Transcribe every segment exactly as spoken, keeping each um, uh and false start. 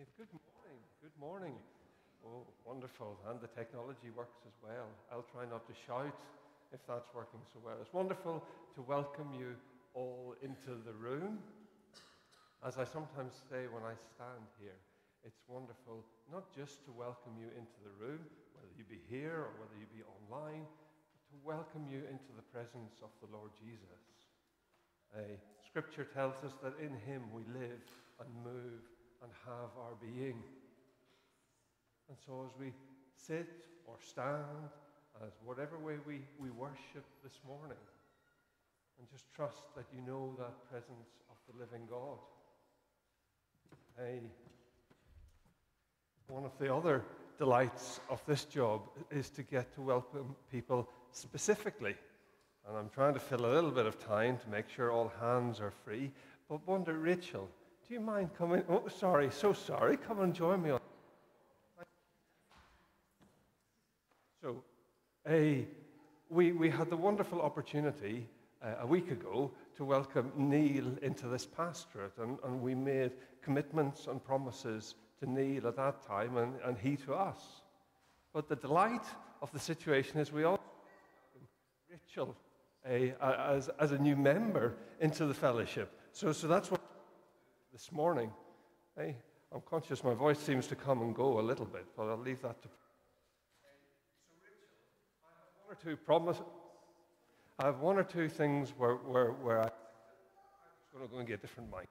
Hey, good morning. Good morning. Oh, wonderful. And the technology works as well. I'll try not to shout if that's working so well. It's wonderful to welcome you all into the room. As I sometimes say when I stand here, it's wonderful not just to welcome you into the room, whether you be here or whether you be online, but to welcome you into the presence of the Lord Jesus. Uh, scripture tells us that in him we live and move and have our being. And so as we sit or stand, as whatever way we, we worship this morning, and just trust that you know that presence of the living God. Uh, one of the other delights of this job is to get to welcome people specifically. And I'm trying to fill a little bit of time to make sure all hands are free. But wonder, Rachel, do you mind coming? Oh, sorry, so sorry. Come and join me. On. So, uh, we, we had the wonderful opportunity uh, a week ago to welcome Neil into this pastorate. And, and we made commitments and promises to Neil at that time and, and he to us. But the delight of the situation is we all welcome Rachel uh, as, as a new member into the fellowship. So, so that's what this morning. Hey, I'm conscious my voice seems to come and go a little bit, but I'll leave that to. So, Rachel, I have one or two promises. I have one or two things where where where I, I'm just going to go and get a different mic.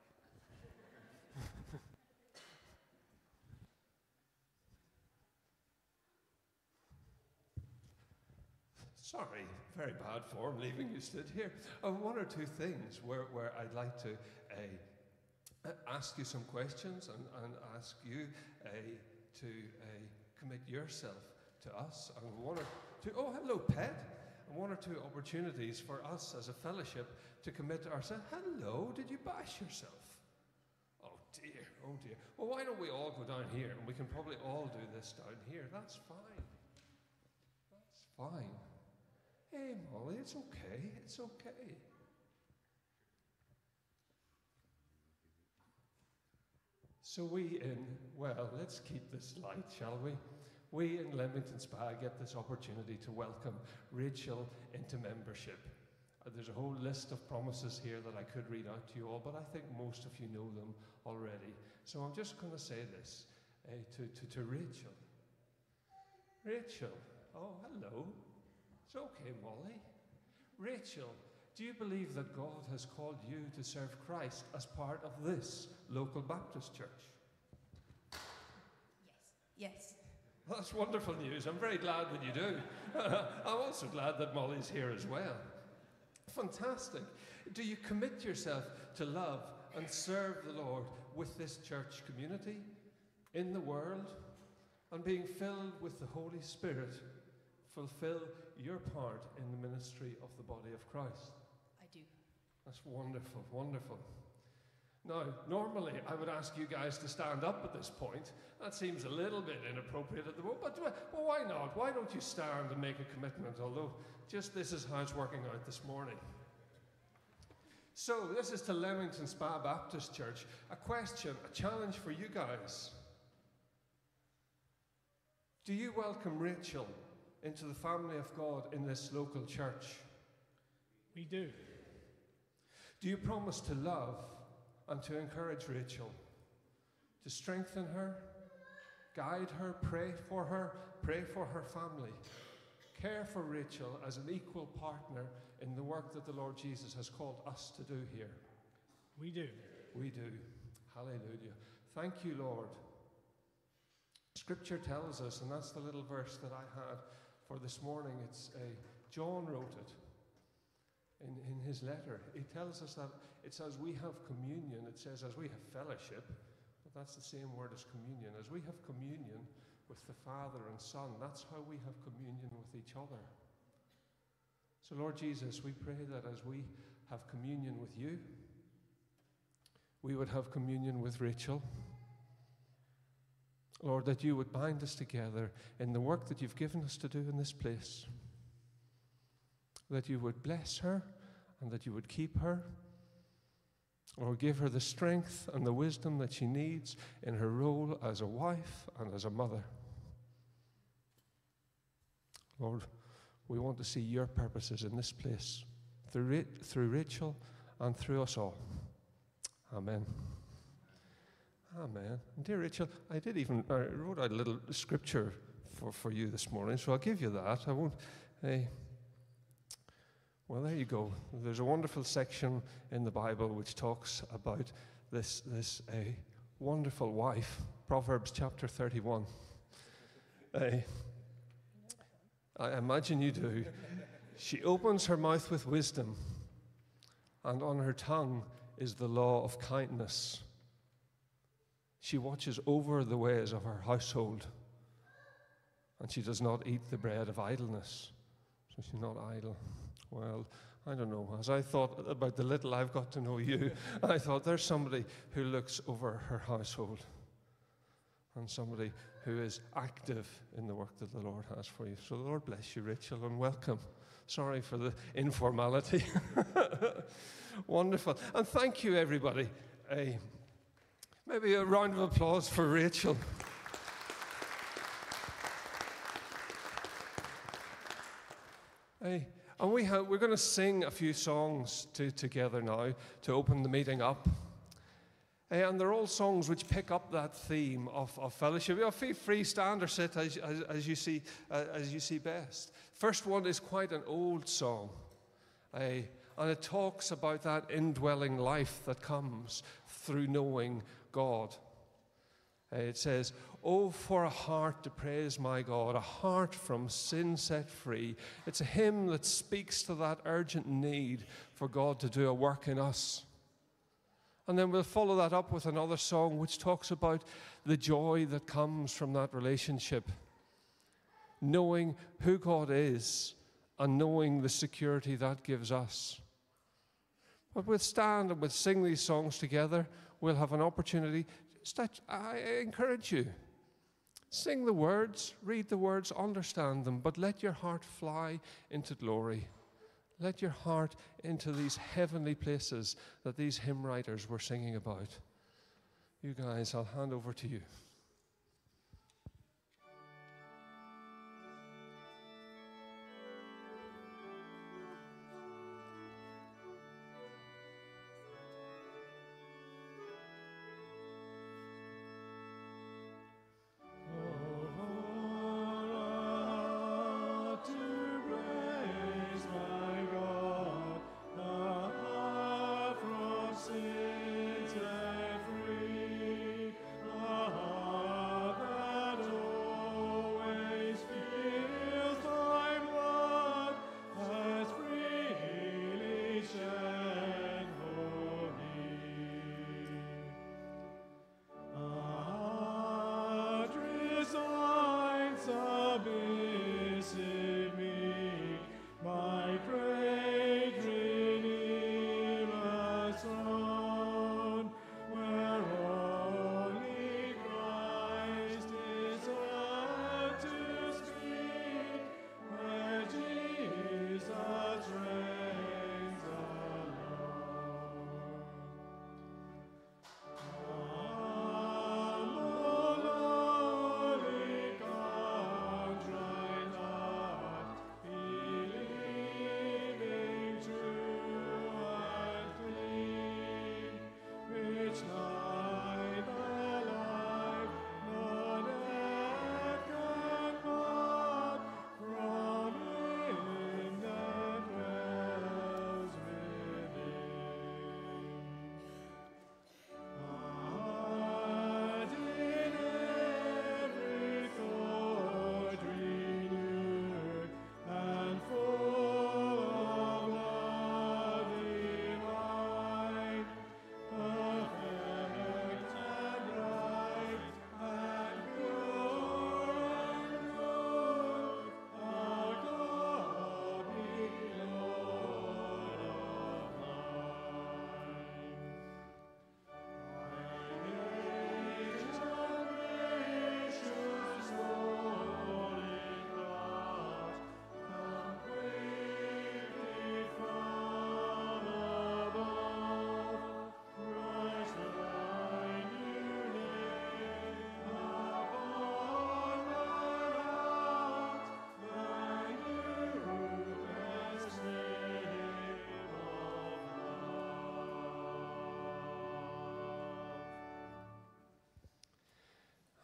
Sorry, very bad form leaving you stood here. I have one or two things where where I'd like to. Uh, ask you some questions and, and ask you uh, to uh, commit yourself to us. And one or two, oh, hello, Pet. And one or two opportunities for us as a fellowship to commit ourselves. Hello, did you bash yourself? Oh, dear, oh, dear. Well, why don't we all go down here and we can probably all do this down here. That's fine. That's fine. Hey, Molly, it's okay. It's okay. So we in, well, let's keep this light, shall we? We in Leamington Spa get this opportunity to welcome Rachel into membership. Uh, there's a whole list of promises here that I could read out to you all, but I think most of you know them already. So I'm just going to say this uh, to, to, to Rachel. Rachel, oh, hello. It's okay, Molly. Rachel, do you believe that God has called you to serve Christ as part of this local Baptist church? Yes. Yes. Well, that's wonderful news. I'm very glad that you do. I'm also glad that Molly's here as well. Fantastic. Do you commit yourself to love and serve the Lord with this church community, in the world, and being filled with the Holy Spirit, fulfill your part in the ministry of the body of Christ? I do. That's wonderful, wonderful. Now, normally I would ask you guys to stand up at this point. That seems a little bit inappropriate at the moment, but well, why not? Why don't you stand and make a commitment? Although, just this is how it's working out this morning. So, this is to Leamington Spa Baptist Church. A question, a challenge for you guys. Do you welcome Rachel into the family of God in this local church? We do. Do you promise to love and to encourage Rachel, to strengthen her, guide her, pray for her, pray for her family, care for Rachel as an equal partner in the work that the Lord Jesus has called us to do here? We do. We do. Hallelujah. Thank you, Lord. Scripture tells us, and that's the little verse that I had for this morning, it's a, John wrote it. In, in his letter, he tells us that it's as we have communion, it says as we have fellowship, but that's the same word as communion. As we have communion with the Father and Son, that's how we have communion with each other. So Lord Jesus, we pray that as we have communion with you, we would have communion with Rachel. Lord, that you would bind us together in the work that you've given us to do in this place. That you would bless her and that you would keep her. Lord, give her the strength and the wisdom that she needs in her role as a wife and as a mother. Lord, we want to see your purposes in this place through, Ra- through Rachel and through us all. Amen. Amen. And dear Rachel, I did even, I wrote out a little scripture for, for you this morning, so I'll give you that. I won't, uh, well, there you go. There's a wonderful section in the Bible which talks about this, this uh, wonderful wife, Proverbs chapter thirty-one. Uh, I imagine you do. She opens her mouth with wisdom, and on her tongue is the law of kindness. She watches over the ways of her household, and she does not eat the bread of idleness. So she's not idle. Well, I don't know. As I thought about the little I've got to know you, I thought there's somebody who looks over her household and somebody who is active in the work that the Lord has for you. So the Lord bless you, Rachel, and welcome. Sorry for the informality. Wonderful. And thank you, everybody. Uh, maybe a round of applause for Rachel. Hey, and we have, we're going to sing a few songs to, together now to open the meeting up. Hey, and they're all songs which pick up that theme of, of fellowship. You know, feel free, stand or sit as, as, as, you see, uh, as you see best. First one is quite an old song. Hey, and it talks about that indwelling life that comes through knowing God. Hey, it says, "Oh, for a heart to praise my God, a heart from sin set free." It's a hymn that speaks to that urgent need for God to do a work in us. And then we'll follow that up with another song which talks about the joy that comes from that relationship. Knowing who God is and knowing the security that gives us. But we'll stand and we'll sing these songs together. We'll have an opportunity. Just, I encourage you. Sing the words, read the words, understand them, but let your heart fly into glory. Let your heart into these heavenly places that these hymn writers were singing about. You guys, I'll hand over to you. Sin set free, a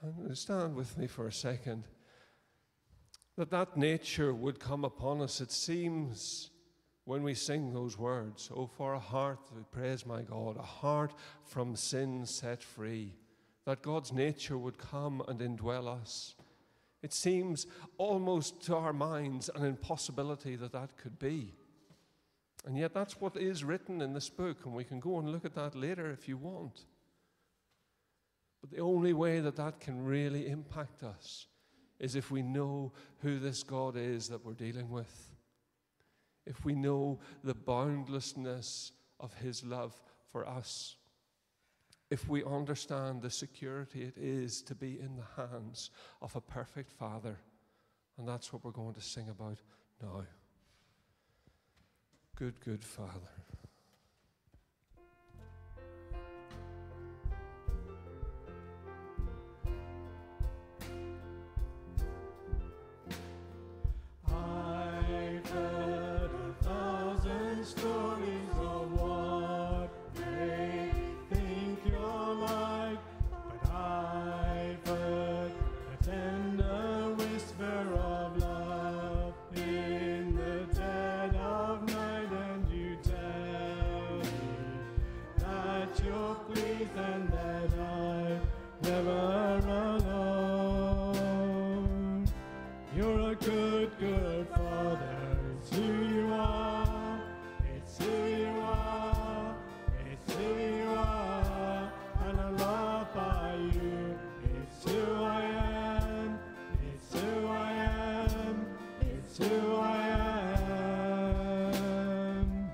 And stand with me for a second. That that nature would come upon us. It seems when we sing those words, oh, for a heart that praise my God, a heart from sin set free, that God's nature would come and indwell us. It seems almost to our minds an impossibility that that could be. And yet that's what is written in this book, and we can go and look at that later if you want. But the only way that that can really impact us is if we know who this God is that we're dealing with. If we know the boundlessness of his love for us. If we understand the security it is to be in the hands of a perfect Father. And that's what we're going to sing about now. Good, good Father. I've heard a thousand stories of what they think you're like, but I've heard a tender whisper of love in the dead of night, and you tell me that you're pleased and that I'm never alone. You're a good, good Father. It's who you are. It's who you are. It's who you are. And I'm loved by you. It's who I am. It's who I am. It's who I am.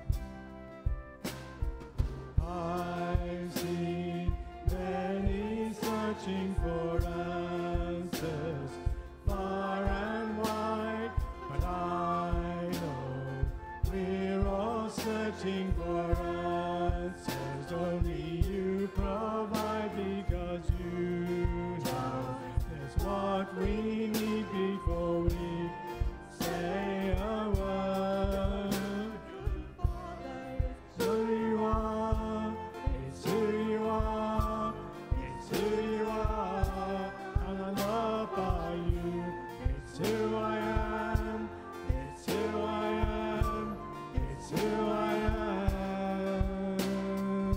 I've seen many searching for answers far and wide, but I know we're all searching for answers. Only you provide, because you know there's what we need before we say a word. It's who you are. It's who you are. It's who you are. And I'm loved by you. It's who I am. It's who I am. It's who I am.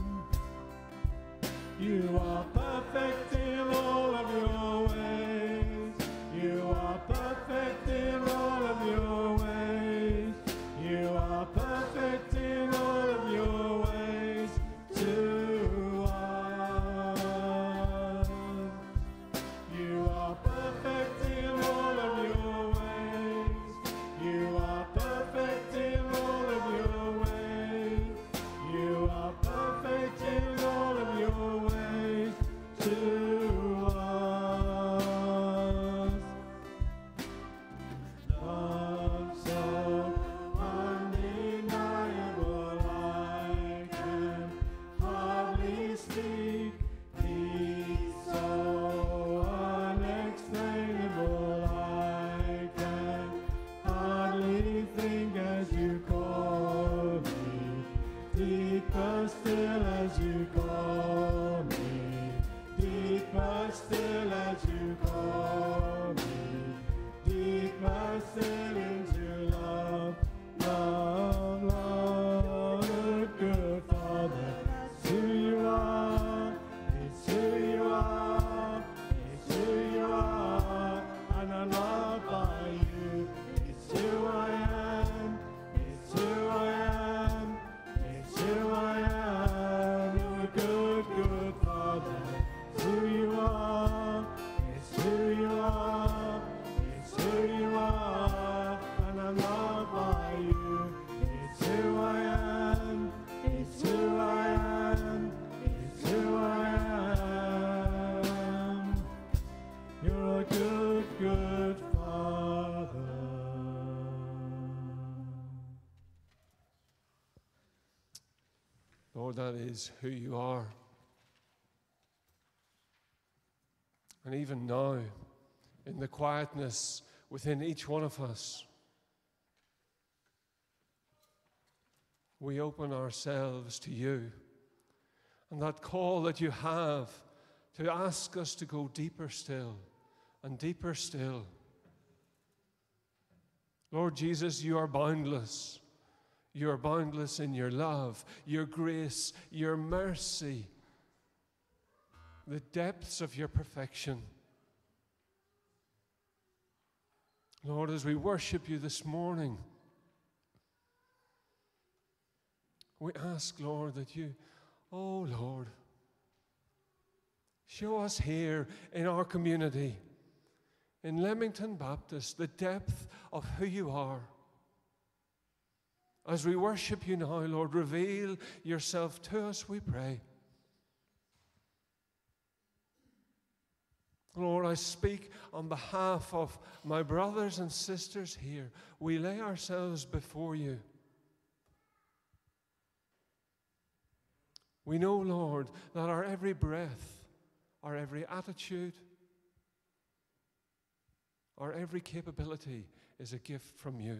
You are perfect in all of your ways. You are perfect in all of your ways. You are perfect in all of your ways to us. You are perfect in all of your ways. You are perfect in all of your ways. You are perfect in all of your ways to us. Love so undeniable, I can hardly speak. Peace so unexplainable, I can hardly think as you call me. Deeper still as you call me. Deeper still as you call me. Deeper still into love, love, love. Good, good Father, it's who you are. It's who you are. It's who you are. And I'm loved by you. It's who I am. It's who I am. It's who I am. You're a good, good Father. It's who you are. It's who you are. It's who you are. And I'm loved by you. It's who I am. It's who I am. It's who I am. You're a good, good Father. Lord, that is who you are. And even now, in the quietness within each one of us, we open ourselves to you. And that call that you have to ask us to go deeper still and deeper still. Lord Jesus, you are boundless. You are boundless in your love, your grace, your mercy, the depths of your perfection. Lord, as we worship you this morning, we ask, Lord, that you, oh Lord, show us here in our community, in Leamington Baptist, the depth of who you are. As we worship you now, Lord, reveal yourself to us, we pray. Lord, I speak on behalf of my brothers and sisters here. We lay ourselves before you. We know, Lord, that our every breath, our every attitude, our every capability is a gift from you.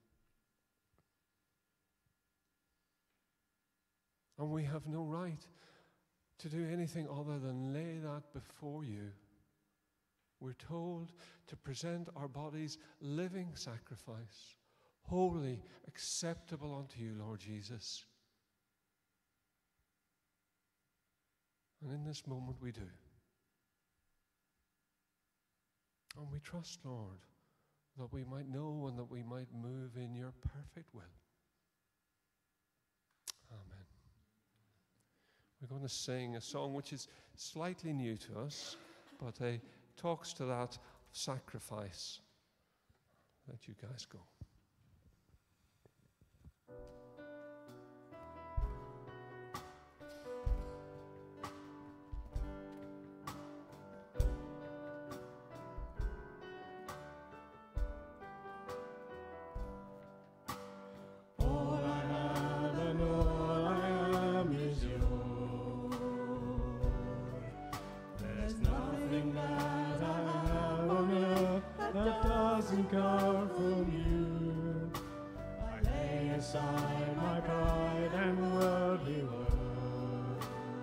And we have no right to do anything other than lay that before you. We're told to present our bodies living sacrifice, holy, acceptable unto you, Lord Jesus. And in this moment we do. And we trust, Lord, that we might know and that we might move in your perfect will. Amen. We're going to sing a song which is slightly new to us, but it talks to that sacrifice. Let you guys go. Come from you. I lay aside my pride and worldly worth.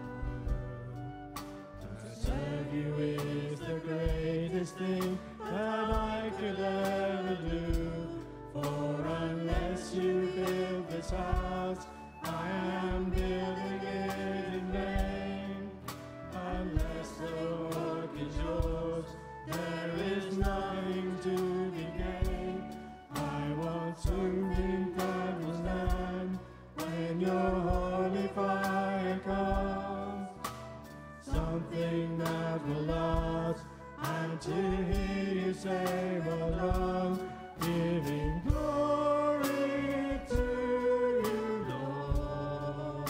To serve you is the greatest thing that I could ever do. For unless you build this house, I am building it in vain. Unless the work is yours, there is nothing to be gained. I want something that will stand when your holy fire comes. Something that will last, and to hear you say, well done, giving glory to you, Lord.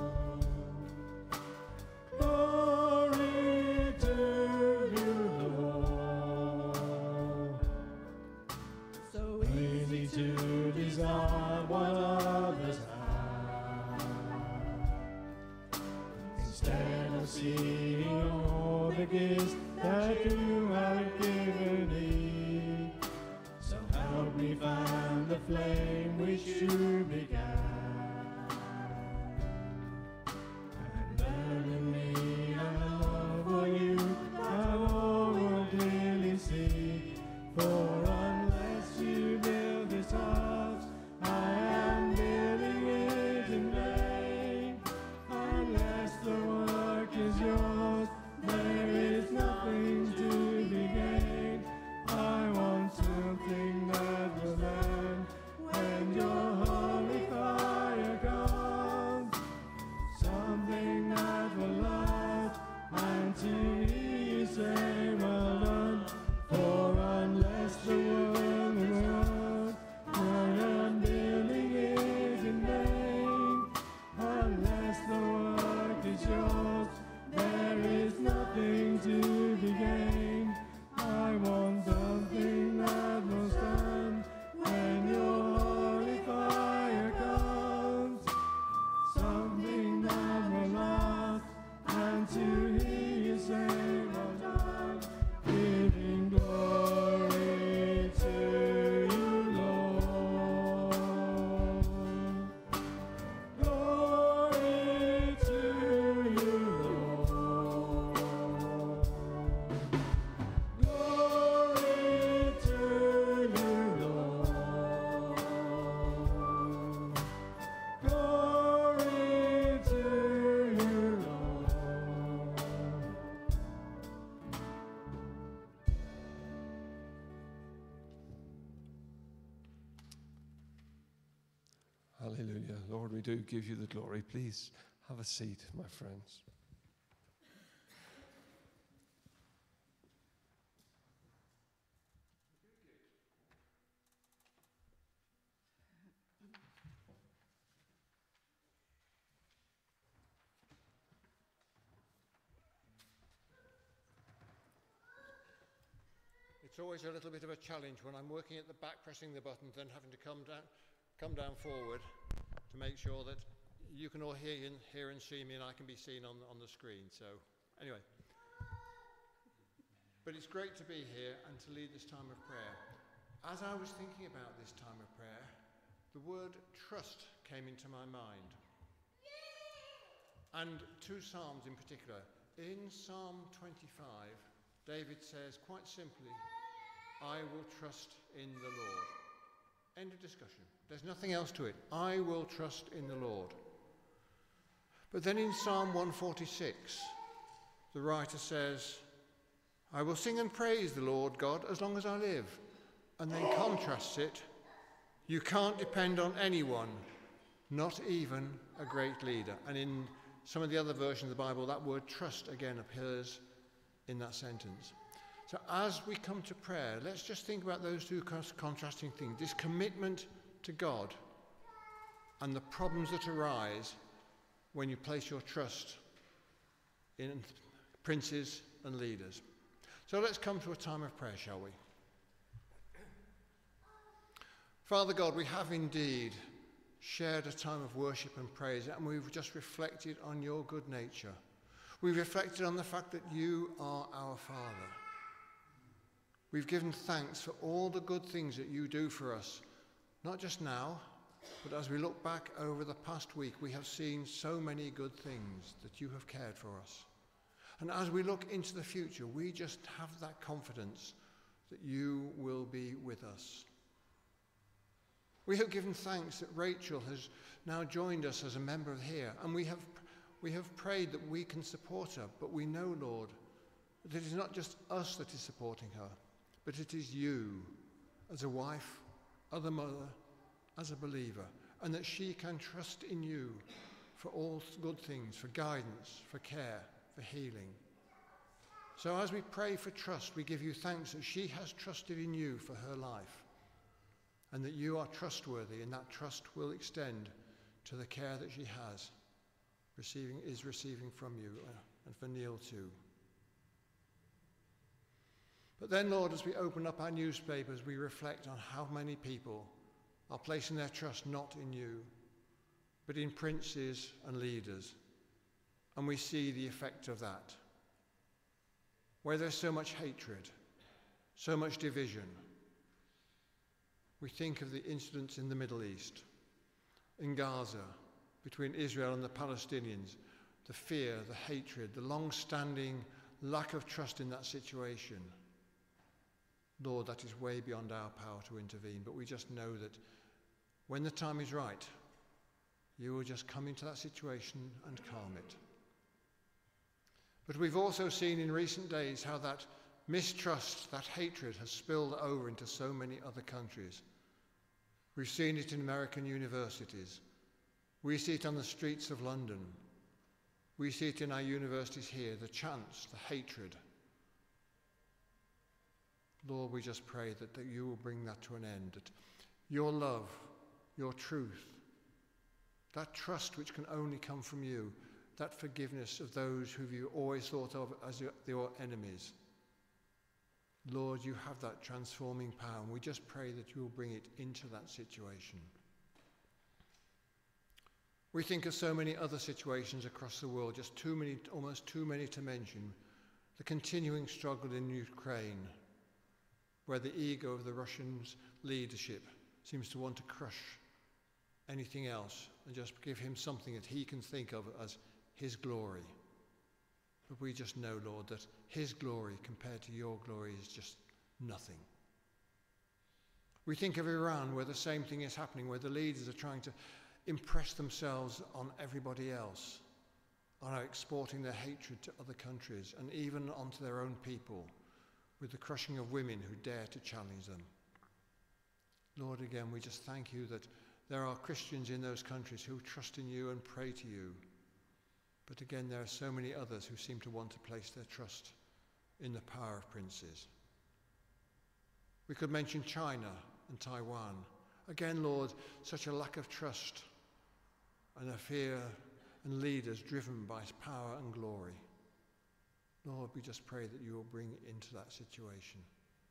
Glory to you, Lord. So easy to desire what others have, instead of seeing all the gifts that you have given me. So help me find the flame which you began, and burn in me a love for you that all will clearly see. For unless you build this house, I am building it in vain. Unless the work is yours, there is nothing to be gained. I want something that will land when your holy fire Lord, we do give you the glory. Please have a seat, my friends. It's always a little bit of a challenge when I'm working at the back pressing the buttons, then having to come down, come down forward to make sure that you can all hear, and, hear and see me and I can be seen on, on the screen. So anyway, but it's great to be here and to lead this time of prayer. As I was thinking about this time of prayer, the word trust came into my mind. And two Psalms in particular. In Psalm twenty-five, David says quite simply, I will trust in the Lord. End of discussion. There's nothing else to it. I will trust in the Lord. But then in Psalm one forty-six, the writer says, I will sing and praise the Lord God as long as I live. And then contrasts it. You can't depend on anyone, not even a great leader. And in some of the other versions of the Bible, that word trust again appears in that sentence. So as we come to prayer, let's just think about those two contrasting things. This commitment to God and the problems that arise when you place your trust in princes and leaders. So let's come to a time of prayer, shall we? Father God, we have indeed shared a time of worship and praise, and we've just reflected on your good nature. We've reflected on the fact that you are our Father. We've given thanks for all the good things that you do for us, not just now, but as we look back over the past week, we have seen so many good things that you have cared for us. And as we look into the future, we just have that confidence that you will be with us. We have given thanks that Rachel has now joined us as a member of here, and we have we have prayed that we can support her, but we know, Lord, that it is not just us that is supporting her, but it is you, as a wife, as a mother, as a believer, and that she can trust in you for all good things, for guidance, for care, for healing. So as we pray for trust, we give you thanks that she has trusted in you for her life, and that you are trustworthy, and that trust will extend to the care that she has, receiving, is receiving from you, uh, and for Neil too. But then, Lord, as we open up our newspapers, we reflect on how many people are placing their trust not in you, but in princes and leaders. And we see the effect of that, where there's so much hatred, so much division. We think of the incidents in the Middle East, in Gaza, between Israel and the Palestinians, the fear, the hatred, the long-standing lack of trust in that situation. Lord, that is way beyond our power to intervene, but we just know that when the time is right, you will just come into that situation and calm it. But we've also seen in recent days how that mistrust, that hatred has spilled over into so many other countries. We've seen it in American universities. We see it on the streets of London. We see it in our universities here, the chants, the hatred. Lord, we just pray that, that you will bring that to an end, that your love, your truth, that trust which can only come from you, that forgiveness of those who you always thought of as your, your enemies. Lord, you have that transforming power, and we just pray that you will bring it into that situation. We think of so many other situations across the world, just too many, almost too many to mention. The continuing struggle in Ukraine, where the ego of the Russians' leadership seems to want to crush anything else and just give him something that he can think of as his glory. But we just know, Lord, that his glory compared to your glory is just nothing. We think of Iran, where the same thing is happening, where the leaders are trying to impress themselves on everybody else, are exporting their hatred to other countries and even onto their own people, with the crushing of women who dare to challenge them. Lord, again, we just thank you that there are Christians in those countries who trust in you and pray to you. But again, there are so many others who seem to want to place their trust in the power of princes. We could mention China and Taiwan. Again, Lord, such a lack of trust and a fear and leaders driven by power and glory. Lord, we just pray that you will bring into that situation.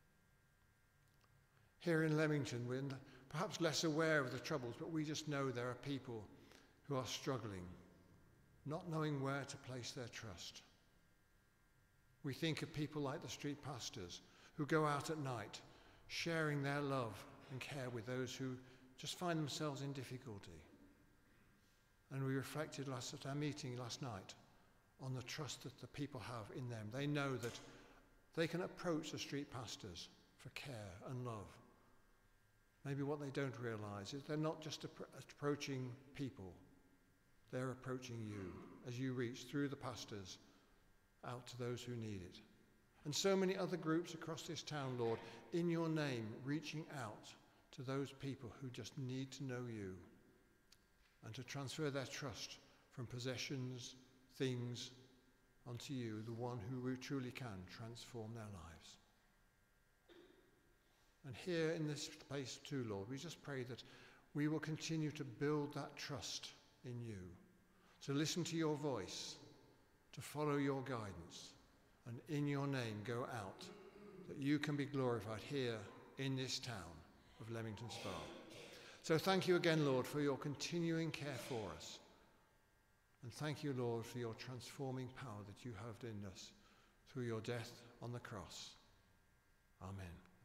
Here in Leamington, we're perhaps less aware of the troubles, but we just know there are people who are struggling, not knowing where to place their trust. We think of people like the street pastors who go out at night, sharing their love and care with those who just find themselves in difficulty. And we reflected last at our meeting last night on the trust that the people have in them. They know that they can approach the street pastors for care and love. Maybe what they don't realize is they're not just appro- approaching people, they're approaching you as you reach through the pastors out to those who need it. And so many other groups across this town, Lord, in your name, reaching out to those people who just need to know you and to transfer their trust from possessions, things, onto you, the one who truly can transform their lives. And here in this place too, Lord, we just pray that we will continue to build that trust in you, to listen to your voice, to follow your guidance, and in your name go out, that you can be glorified here in this town of Leamington Spa. So thank you again, Lord, for your continuing care for us. And thank you, Lord, for your transforming power that you have in us through your death on the cross. Amen.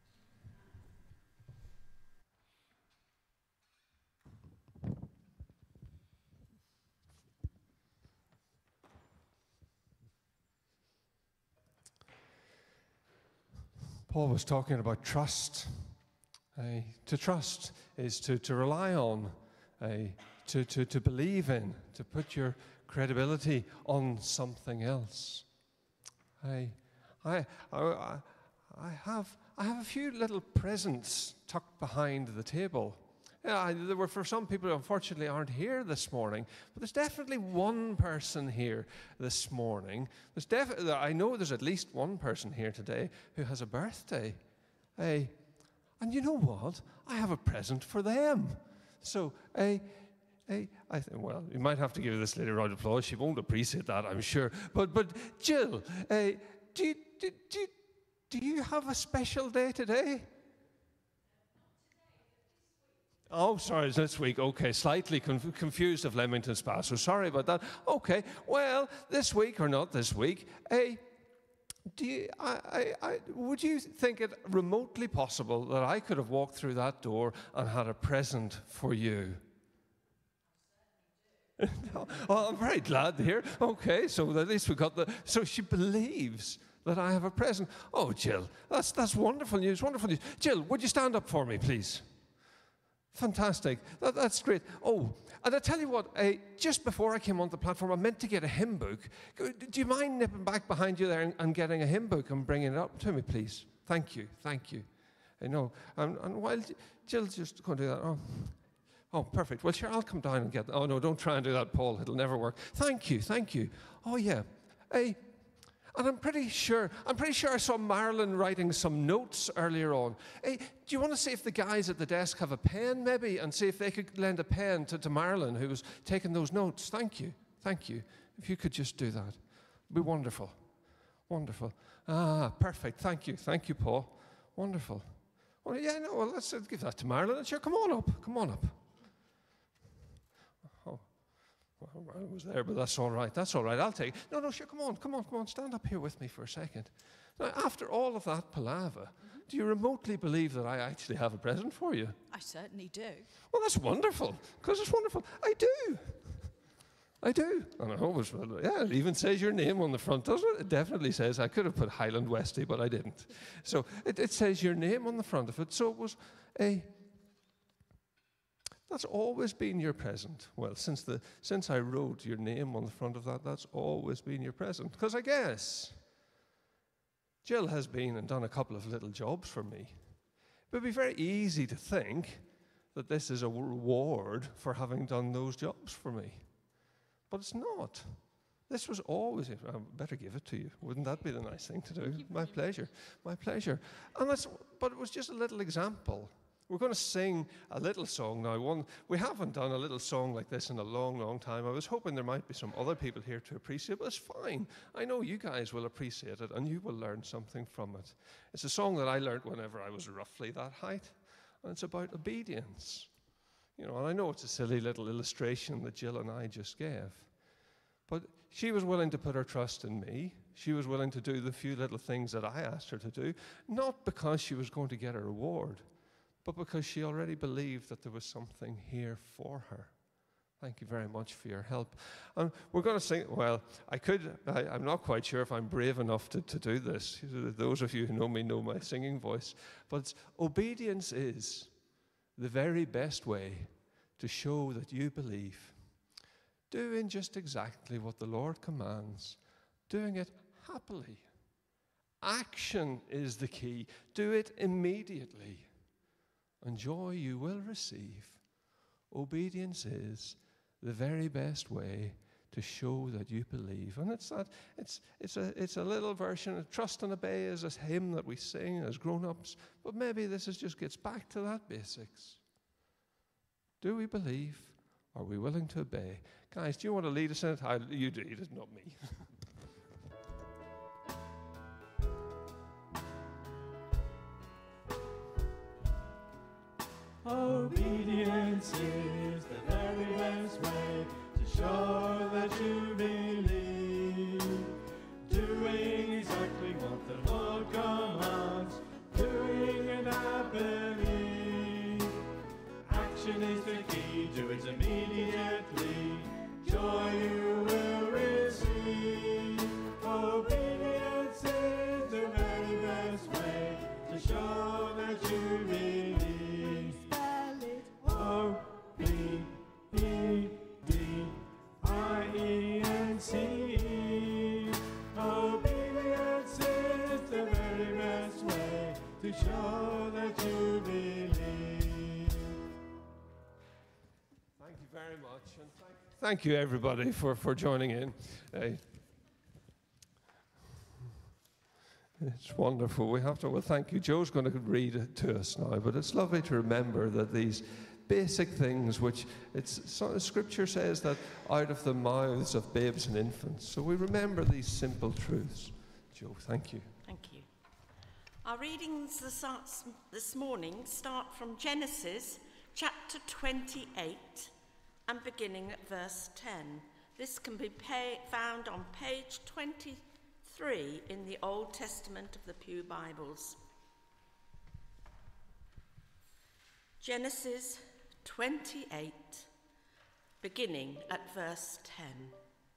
Paul was talking about trust. Uh, to trust is to, to rely on, uh, to, to, to believe in, to put your credibility on something else. I, I, I, I, have, I have a few little presents tucked behind the table. Yeah, I, there were for some people who unfortunately aren't here this morning, but there's definitely one person here this morning. There's def- I know there's at least one person here today who has a birthday. Uh, and you know what? I have a present for them. So, uh, uh, I think, well, you might have to give this lady a round of applause. She won't appreciate that, I'm sure. But, but Jill, uh, do, you, do, do, do you have a special day today? Oh, sorry, it's this week. Okay, slightly conf- confused of Leamington Spa, so sorry about that. Okay, well, this week or not this week, uh, do you, I, I, I, would you think it remotely possible that I could have walked through that door and had a present for you? No. Oh, I'm very glad to hear. Okay, so at least we got the. So she believes that I have a present. Oh, Jill, that's that's wonderful news. Wonderful news. Jill, would you stand up for me, please? Fantastic. That, that's great. Oh, and I tell you what, uh, just before I came onto the platform, I meant to get a hymn book. Do you mind nipping back behind you there and, and getting a hymn book and bringing it up to me, please? Thank you. Thank you. I know. And, and while Jill's just going to do that, oh, oh, perfect. Well, sure, I'll come down and get that. Oh, no, don't try and do that, Paul. It'll never work. Thank you. Thank you. Oh, yeah. Hey. And I'm pretty sure, I'm pretty sure I saw Marilyn writing some notes earlier on. Hey, do you want to see if the guys at the desk have a pen, maybe, and see if they could lend a pen to, to Marilyn, who was taking those notes? Thank you, thank you. If you could just do that, it'd be wonderful, wonderful. Ah, perfect. Thank you, thank you, Paul. Wonderful. Well, yeah, no, well, let's uh, give that to Marilyn. Sure, come on up, come on up. Oh. Well, I was there, but that's all right. That's all right. I'll take it. No, no, sure. Come on, come on, come on. Stand up here with me for a second. Now, after all of that palaver, mm-hmm. do you remotely believe that I actually have a present for you? I certainly do. Well, that's wonderful, because it's wonderful. I do. I do. And I always, yeah, it even says your name on the front, doesn't it? It definitely says. I could have put Highland Westie, but I didn't. So it, it says your name on the front of it. So it was a... That's always been your present. Well, since the since I wrote your name on the front of that, that's always been your present. Because I guess Jill has been and done a couple of little jobs for me. It would be very easy to think that this is a reward for having done those jobs for me. But it's not. This was always, I better give it to you. Wouldn't that be the nice thing to do? My pleasure, my pleasure. And that's, but it was just a little example. We're going to sing a little song now. One, we haven't done a little song like this in a long, long time. I was hoping there might be some other people here to appreciate it, but it's fine. I know you guys will appreciate it, and you will learn something from it. It's a song that I learned whenever I was roughly that height, and it's about obedience. You know, and I know it's a silly little illustration that Jill and I just gave, but she was willing to put her trust in me. She was willing to do the few little things that I asked her to do, not because she was going to get a reward, but because she already believed that there was something here for her. Thank you very much for your help. And we're going to sing, well, I could, I, I'm not quite sure if I'm brave enough to, to do this. Those of you who know me know my singing voice. But obedience is the very best way to show that you believe. Doing just exactly what the Lord commands, doing it happily. Action is the key. Do it immediately. And joy you will receive. Obedience is the very best way to show that you believe. And it's that it's it's a it's a little version of Trust and Obey is a hymn that we sing as grown-ups, but maybe this is just gets back to that basics. Do we believe? Are we willing to obey? Guys, do you want to lead us in it? I, you do, it is not me. Obedience is the very best way to show that you believe. Doing exactly what the Lord commands, doing it happily. Action is the key, do it immediately. Joy you will receive. Obedience is the very best way to show that you believe. O B E D I E N C. Obedience is the very best way to show that you believe. Thank you very much. And thank, thank you, everybody, for, for joining in. Uh, it's wonderful. We have to, well, thank you. Joe's going to read it to us now, but it's lovely to remember that these basic things, which it's so, Scripture says that out of the mouths of babes and infants. So we remember these simple truths. Joe, thank you. Thank you. Our readings this, this morning start from Genesis chapter twenty-eight and beginning at verse ten. This can be pay, found on page twenty-three in the Old Testament of the Pew Bibles. Genesis twenty-eight, beginning at verse ten.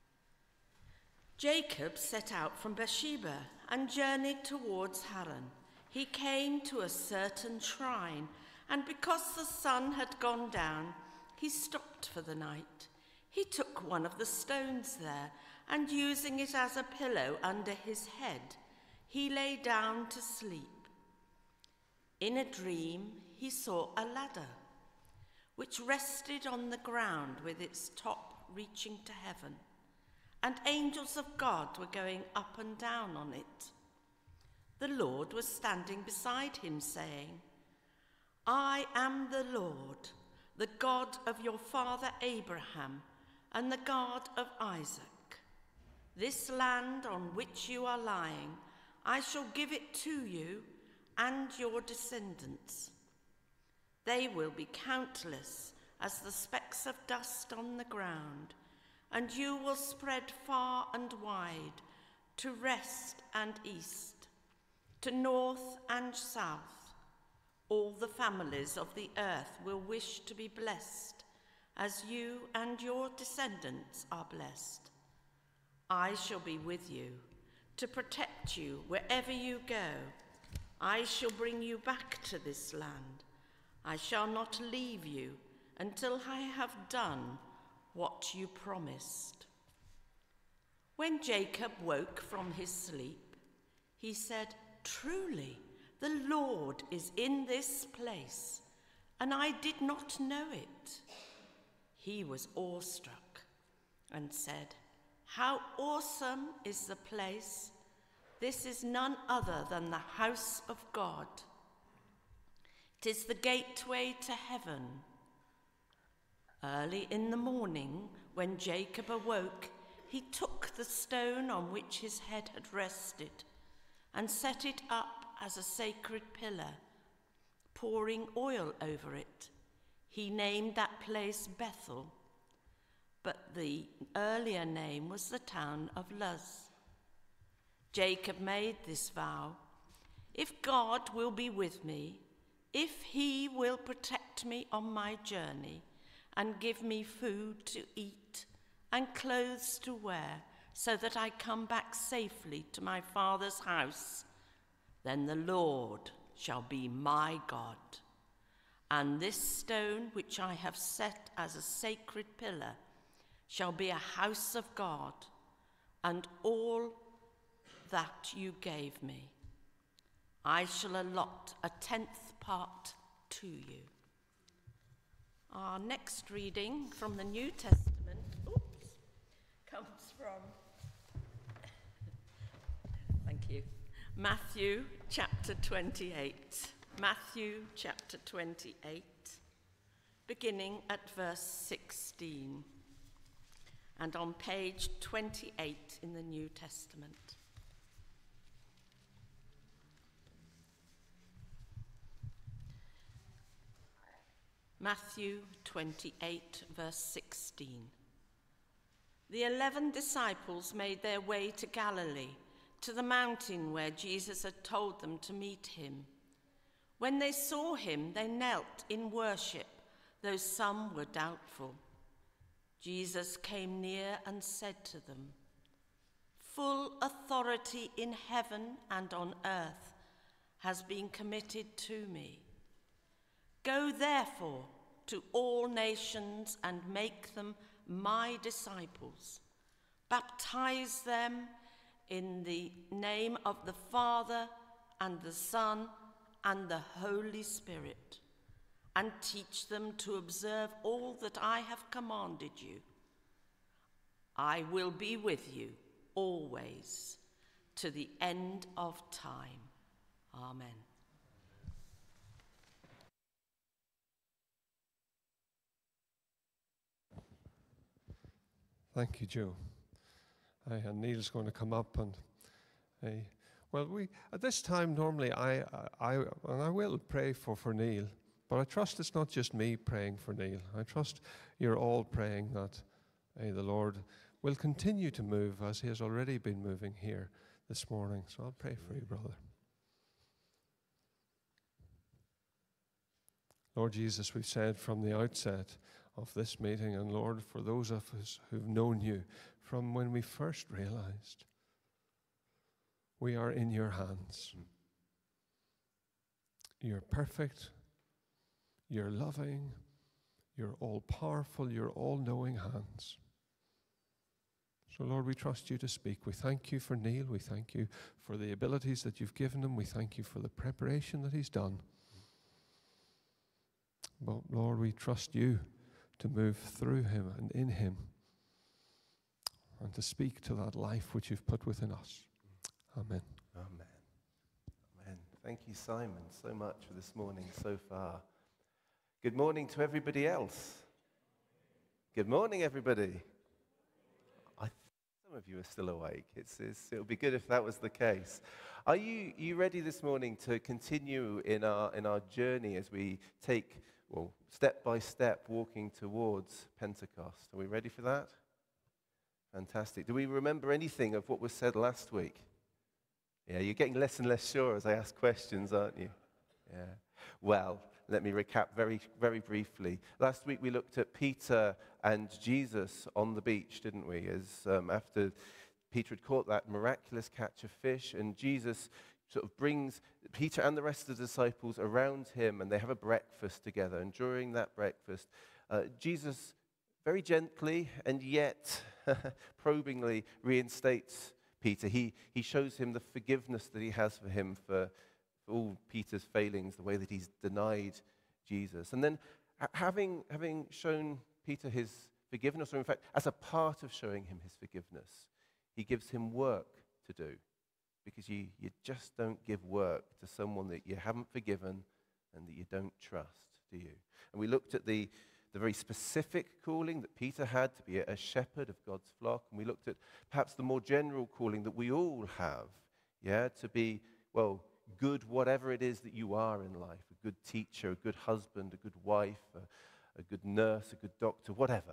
Jacob set out from Beersheba and journeyed towards Haran. He came to a certain shrine, and because the sun had gone down, he stopped for the night. He took one of the stones there, and using it as a pillow under his head, he lay down to sleep. In a dream, he saw a ladder, which rested on the ground with its top reaching to heaven, and angels of God were going up and down on it. The Lord was standing beside him, saying, I am the Lord, the God of your father Abraham, and the God of Isaac. This land on which you are lying, I shall give it to you and your descendants. They will be countless as the specks of dust on the ground, and you will spread far and wide, to west and east, to north and south. All the families of the earth will wish to be blessed, as you and your descendants are blessed. I shall be with you, to protect you wherever you go. I shall bring you back to this land. I shall not leave you until I have done what you promised. When Jacob woke from his sleep, he said, Truly, the Lord is in this place, and I did not know it." He was awestruck and said, "How awesome is the place! This is none other than the house of God. It is the gateway to heaven." Early in the morning, when Jacob awoke, he took the stone on which his head had rested and set it up as a sacred pillar, pouring oil over it. He named that place Bethel, but the earlier name was the town of Luz. Jacob made this vow: "If God will be with me, if he will protect me on my journey and give me food to eat and clothes to wear, so that I come back safely to my father's house, then the Lord shall be my God, and this stone which I have set as a sacred pillar shall be a house of God, and all that you gave me, I shall allot a tenth part to you." Our next reading from the New Testament oops, comes from thank you, Matthew chapter twenty-eight. Matthew chapter twenty-eight, beginning at verse sixteen, and on page twenty-eight in the New Testament. Matthew twenty-eight, verse sixteen. The eleven disciples made their way to Galilee, to the mountain where Jesus had told them to meet him. When they saw him, they knelt in worship, though some were doubtful. Jesus came near and said to them, "Full authority in heaven and on earth has been committed to me. Go therefore to all nations and make them my disciples. Baptize them in the name of the Father and the Son and the Holy Spirit, and teach them to observe all that I have commanded you. I will be with you always, to the end of time." Amen. Thank you, Joe. Uh, and Neil's going to come up and, uh, well, we at this time normally I, I and I will pray for for Neil, but I trust it's not just me praying for Neil. I trust you're all praying that uh, the Lord will continue to move as He has already been moving here this morning. So I'll pray for you, brother. Lord Jesus, we've said from the outset of this meeting, and Lord, for those of us who've known you from when we first realized, we are in your hands. You're perfect, you're loving, you're all-powerful, you're all-knowing hands. So Lord, we trust you to speak. We thank you for Neil. We thank you for the abilities that you've given him. We thank you for the preparation that he's done. But Lord, we trust you to move through him and in him, and to speak to that life which you've put within us. Amen. Amen. Amen. Thank you, Simon, so much for this morning so far. Good morning to everybody else. Good morning, everybody. I think some of you are still awake. It's, it's, it would be good if that was the case. Are you, you ready this morning to continue in our, in our journey as we take, well, step by step, walking towards Pentecost? Are we ready for that? Fantastic. Do we remember anything of what was said last week? Yeah, you're getting less and less sure as I ask questions, aren't you? Yeah. Well, let me recap very, very briefly. Last week we looked at Peter and Jesus on the beach, didn't we? As um, after Peter had caught that miraculous catch of fish, and Jesus sort of brings Peter and the rest of the disciples around him, and they have a breakfast together. And during that breakfast, uh, Jesus very gently and yet probingly reinstates Peter. He, he shows him the forgiveness that he has for him for, for all Peter's failings, the way that he's denied Jesus. And then ha- having, having shown Peter his forgiveness, or in fact, as a part of showing him his forgiveness, he gives him work to do. Because you, you just don't give work to someone that you haven't forgiven and that you don't trust, do you? And we looked at the, the very specific calling that Peter had to be a, a shepherd of God's flock. And we looked at perhaps the more general calling that we all have, yeah, to be, well, good whatever it is that you are in life. A good teacher, a good husband, a good wife, a, a good nurse, a good doctor, whatever.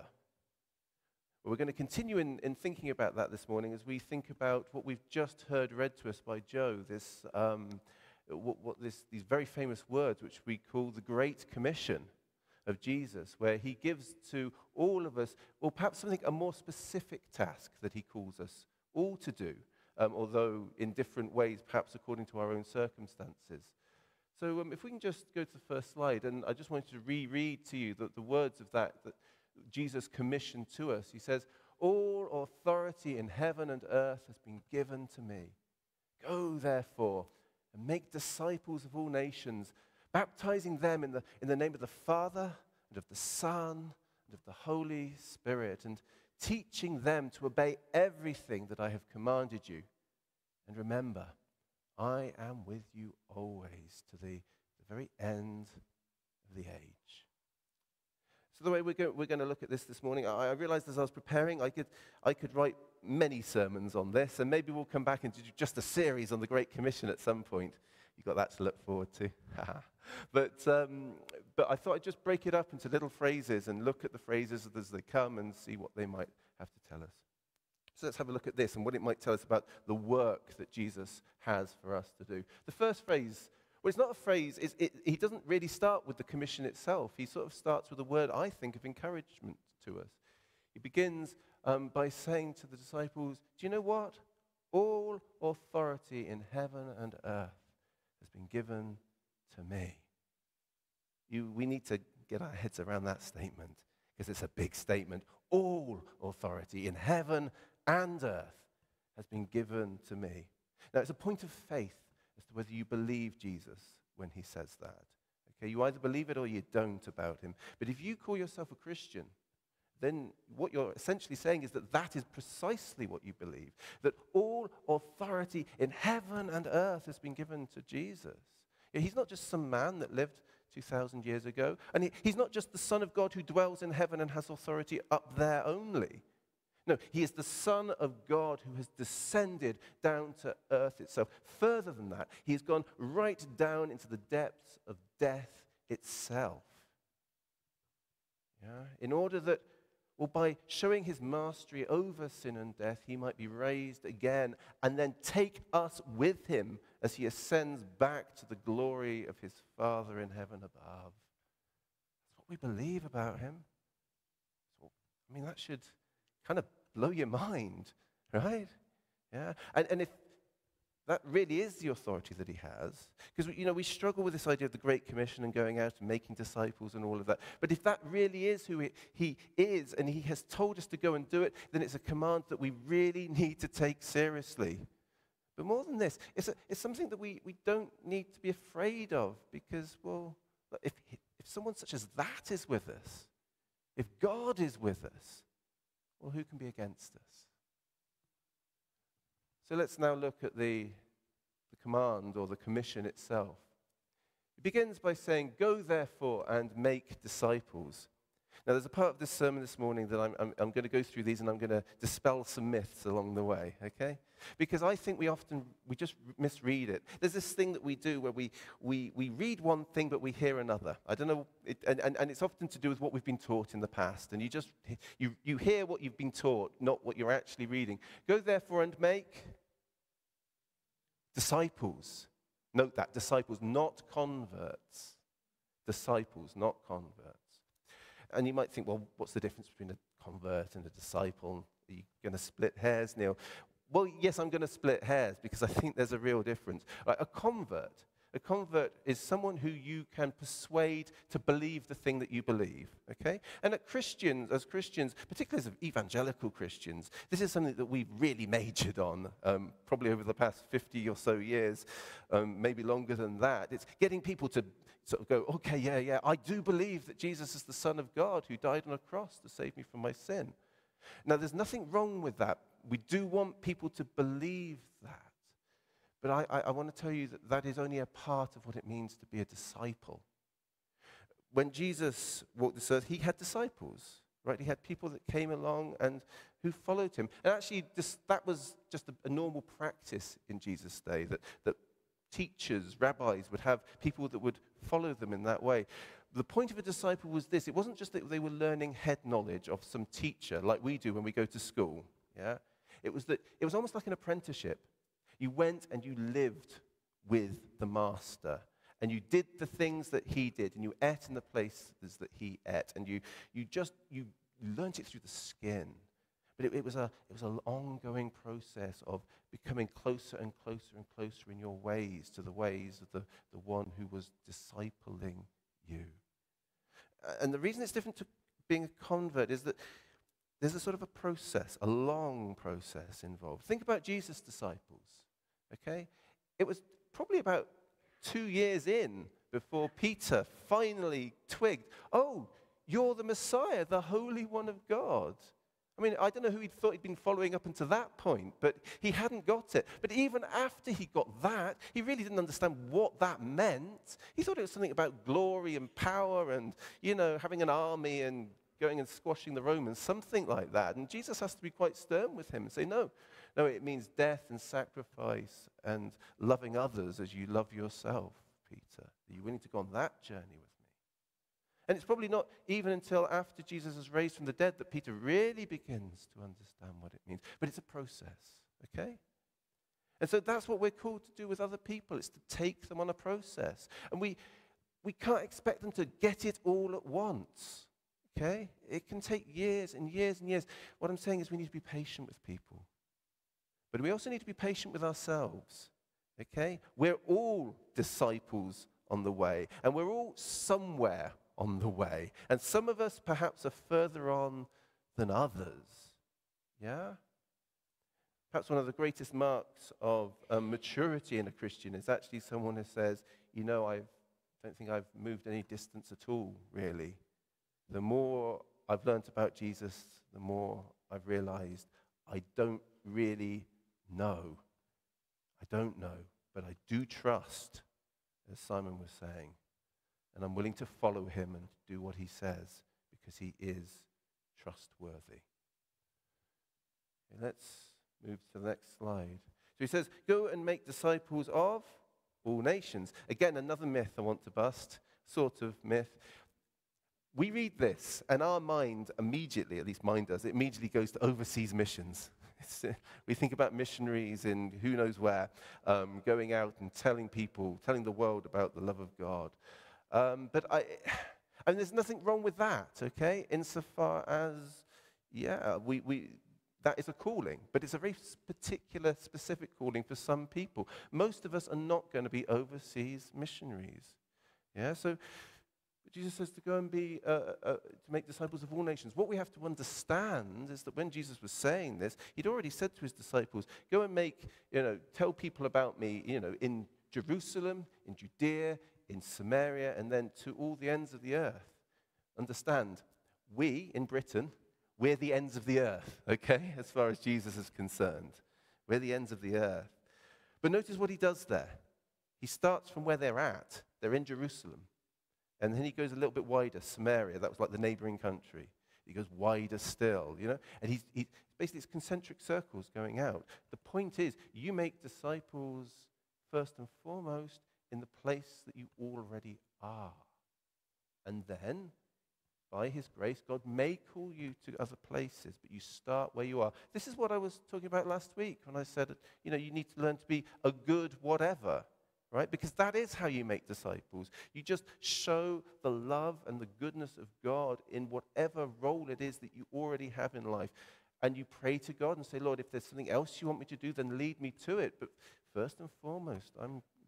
Well, we're going to continue in, in thinking about that this morning as we think about what we've just heard read to us by Joe, this, um, what, what this, these very famous words which we call the Great Commission of Jesus, where he gives to all of us, or perhaps something, a more specific task that he calls us all to do, um, although in different ways, perhaps according to our own circumstances. So um, if we can just go to the first slide, and I just wanted to reread to you the, the words of that, that Jesus commissioned to us. He says, "All authority in heaven and earth has been given to me. Go, therefore, and make disciples of all nations, baptizing them in the, in the name of the Father and of the Son and of the Holy Spirit, and teaching them to obey everything that I have commanded you. And remember, I am with you always to the, the very end of the age." So the way we're, go, we're going to look at this this morning, I, I realized as I was preparing, I could, I could write many sermons on this, and maybe we'll come back and do just a series on the Great Commission at some point. You've got that to look forward to. but, um, but I thought I'd just break it up into little phrases and look at the phrases as they come and see what they might have to tell us. So let's have a look at this and what it might tell us about the work that Jesus has for us to do. The first phrase, well, it's not a phrase, it's, it, he doesn't really start with the commission itself. He sort of starts with a word, I think, of encouragement to us. He begins um, by saying to the disciples, do you know what? All authority in heaven and earth has been given to me. You, we need to get our heads around that statement because it's a big statement. All authority in heaven and earth has been given to me. Now, it's a point of faith as to whether you believe Jesus when he says that. Okay, you either believe it or you don't about him. But if you call yourself a Christian, then what you're essentially saying is that that is precisely what you believe, that all authority in heaven and earth has been given to Jesus. Yeah, he's not just some man that lived two thousand years ago, and he, he's not just the Son of God who dwells in heaven and has authority up there only. No, he is the Son of God who has descended down to earth itself. Further than that, he has gone right down into the depths of death itself. Yeah? In order that, well, by showing his mastery over sin and death, he might be raised again and then take us with him as he ascends back to the glory of his Father in heaven above. That's what we believe about him. I mean, that should kind of blow your mind, right? Yeah, and, and if that really is the authority that he has, because, you know, we struggle with this idea of the Great Commission and going out and making disciples and all of that, but if that really is who he, he is and he has told us to go and do it, then it's a command that we really need to take seriously. But more than this, it's, a, it's something that we, we don't need to be afraid of because, well, if, if someone such as that is with us, if God is with us, well, who can be against us? So let's now look at the, the command or the commission itself. It begins by saying, go therefore and make disciples. Now there's a part of this sermon this morning that I'm, I'm, I'm going to go through these and I'm going to dispel some myths along the way, okay? Because I think we often, we just misread it. There's this thing that we do where we, we, we read one thing but we hear another. I don't know, it, and, and, and it's often to do with what we've been taught in the past. And you just, you, you hear what you've been taught, not what you're actually reading. Go therefore and make disciples. Note that, disciples, not converts. Disciples, not converts. And you might think, well, what's the difference between a convert and a disciple? Are you going to split hairs, Neil? Well, yes, I'm going to split hairs because I think there's a real difference. Right, a convert, A convert is someone who you can persuade to believe the thing that you believe, okay? And at Christians, as Christians, particularly as evangelical Christians, this is something that we've really majored on, um, probably over the past fifty or so years, um, maybe longer than that. It's getting people to sort of go, okay, yeah, yeah, I do believe that Jesus is the Son of God who died on a cross to save me from my sin. Now, there's nothing wrong with that. We do want people to believe that. But I, I, I want to tell you that that is only a part of what it means to be a disciple. When Jesus walked this earth, he had disciples, right? He had people that came along and who followed him. And actually, this, that was just a, a normal practice in Jesus' day, that, that teachers, rabbis would have people that would follow them in that way. The point of a disciple was this. It wasn't just that they were learning head knowledge of some teacher like we do when we go to school. Yeah? It was that it was almost like an apprenticeship. You went and you lived with the master. And you did the things that he did. And you ate in the places that he ate. And you, you just, you learned it through the skin. But it, it was a, it was an ongoing process of becoming closer and closer and closer in your ways to the ways of the, the one who was discipling you. And the reason it's different to being a convert is that there's a sort of a process, a long process involved. Think about Jesus' disciples, okay? It was probably about two years in before Peter finally twigged, oh, you're the Messiah, the Holy One of God. I mean, I don't know who he'd thought he'd been following up until that point, but he hadn't got it. But even after he got that, he really didn't understand what that meant. He thought it was something about glory and power and, you know, having an army and going and squashing the Romans, something like that. And Jesus has to be quite stern with him and say, no, no, it means death and sacrifice and loving others as you love yourself, Peter. Are you willing to go on that journey with me? And it's probably not even until after Jesus is raised from the dead that Peter really begins to understand what it means. But it's a process, okay? And so that's what we're called to do with other people. It's to take them on a process. And we, we can't expect them to get it all at once, okay? It can take years and years and years. What I'm saying is we need to be patient with people. But we also need to be patient with ourselves, okay? We're all disciples on the way. And we're all somewhere on the way. And some of us perhaps are further on than others. Yeah? Perhaps one of the greatest marks of um, maturity in a Christian is actually someone who says, you know, I don't think I've moved any distance at all, really. The more I've learned about Jesus, the more I've realized I don't really know. I don't know, but I do trust, as Simon was saying. And I'm willing to follow him and do what he says because he is trustworthy. Okay, let's move to the next slide. So he says, go and make disciples of all nations. Again, another myth I want to bust, sort of myth. We read this, and our mind immediately, at least mine does, it immediately goes to overseas missions. We think about missionaries in who knows where, um, going out and telling people, telling the world about the love of God. Um, but I, I mean, there's nothing wrong with that, okay? Insofar as, yeah, we, we, that is a calling, but it's a very particular, specific calling for some people. Most of us are not going to be overseas missionaries, yeah? So Jesus says to go and be, uh, uh, to make disciples of all nations. What we have to understand is that when Jesus was saying this, he'd already said to his disciples, go and make, you know, tell people about me, you know, in Jerusalem, in Judea, in Samaria, and then to all the ends of the earth. Understand, we in Britain, we're the ends of the earth, okay, as far as Jesus is concerned. We're the ends of the earth. But notice what he does there. He starts from where they're at. They're in Jerusalem. And then he goes a little bit wider, Samaria. That was like the neighboring country. He goes wider still, you know. And he's, he, basically it's concentric circles going out. The point is, you make disciples first and foremost in the place that you already are. And then, by his grace, God may call you to other places, but you start where you are. This is what I was talking about last week when I said, you know, you need to learn to be a good whatever, right? Because that is how you make disciples. You just show the love and the goodness of God in whatever role it is that you already have in life. And you pray to God and say, Lord, if there's something else you want me to do, then lead me to it. But first and foremost, I'm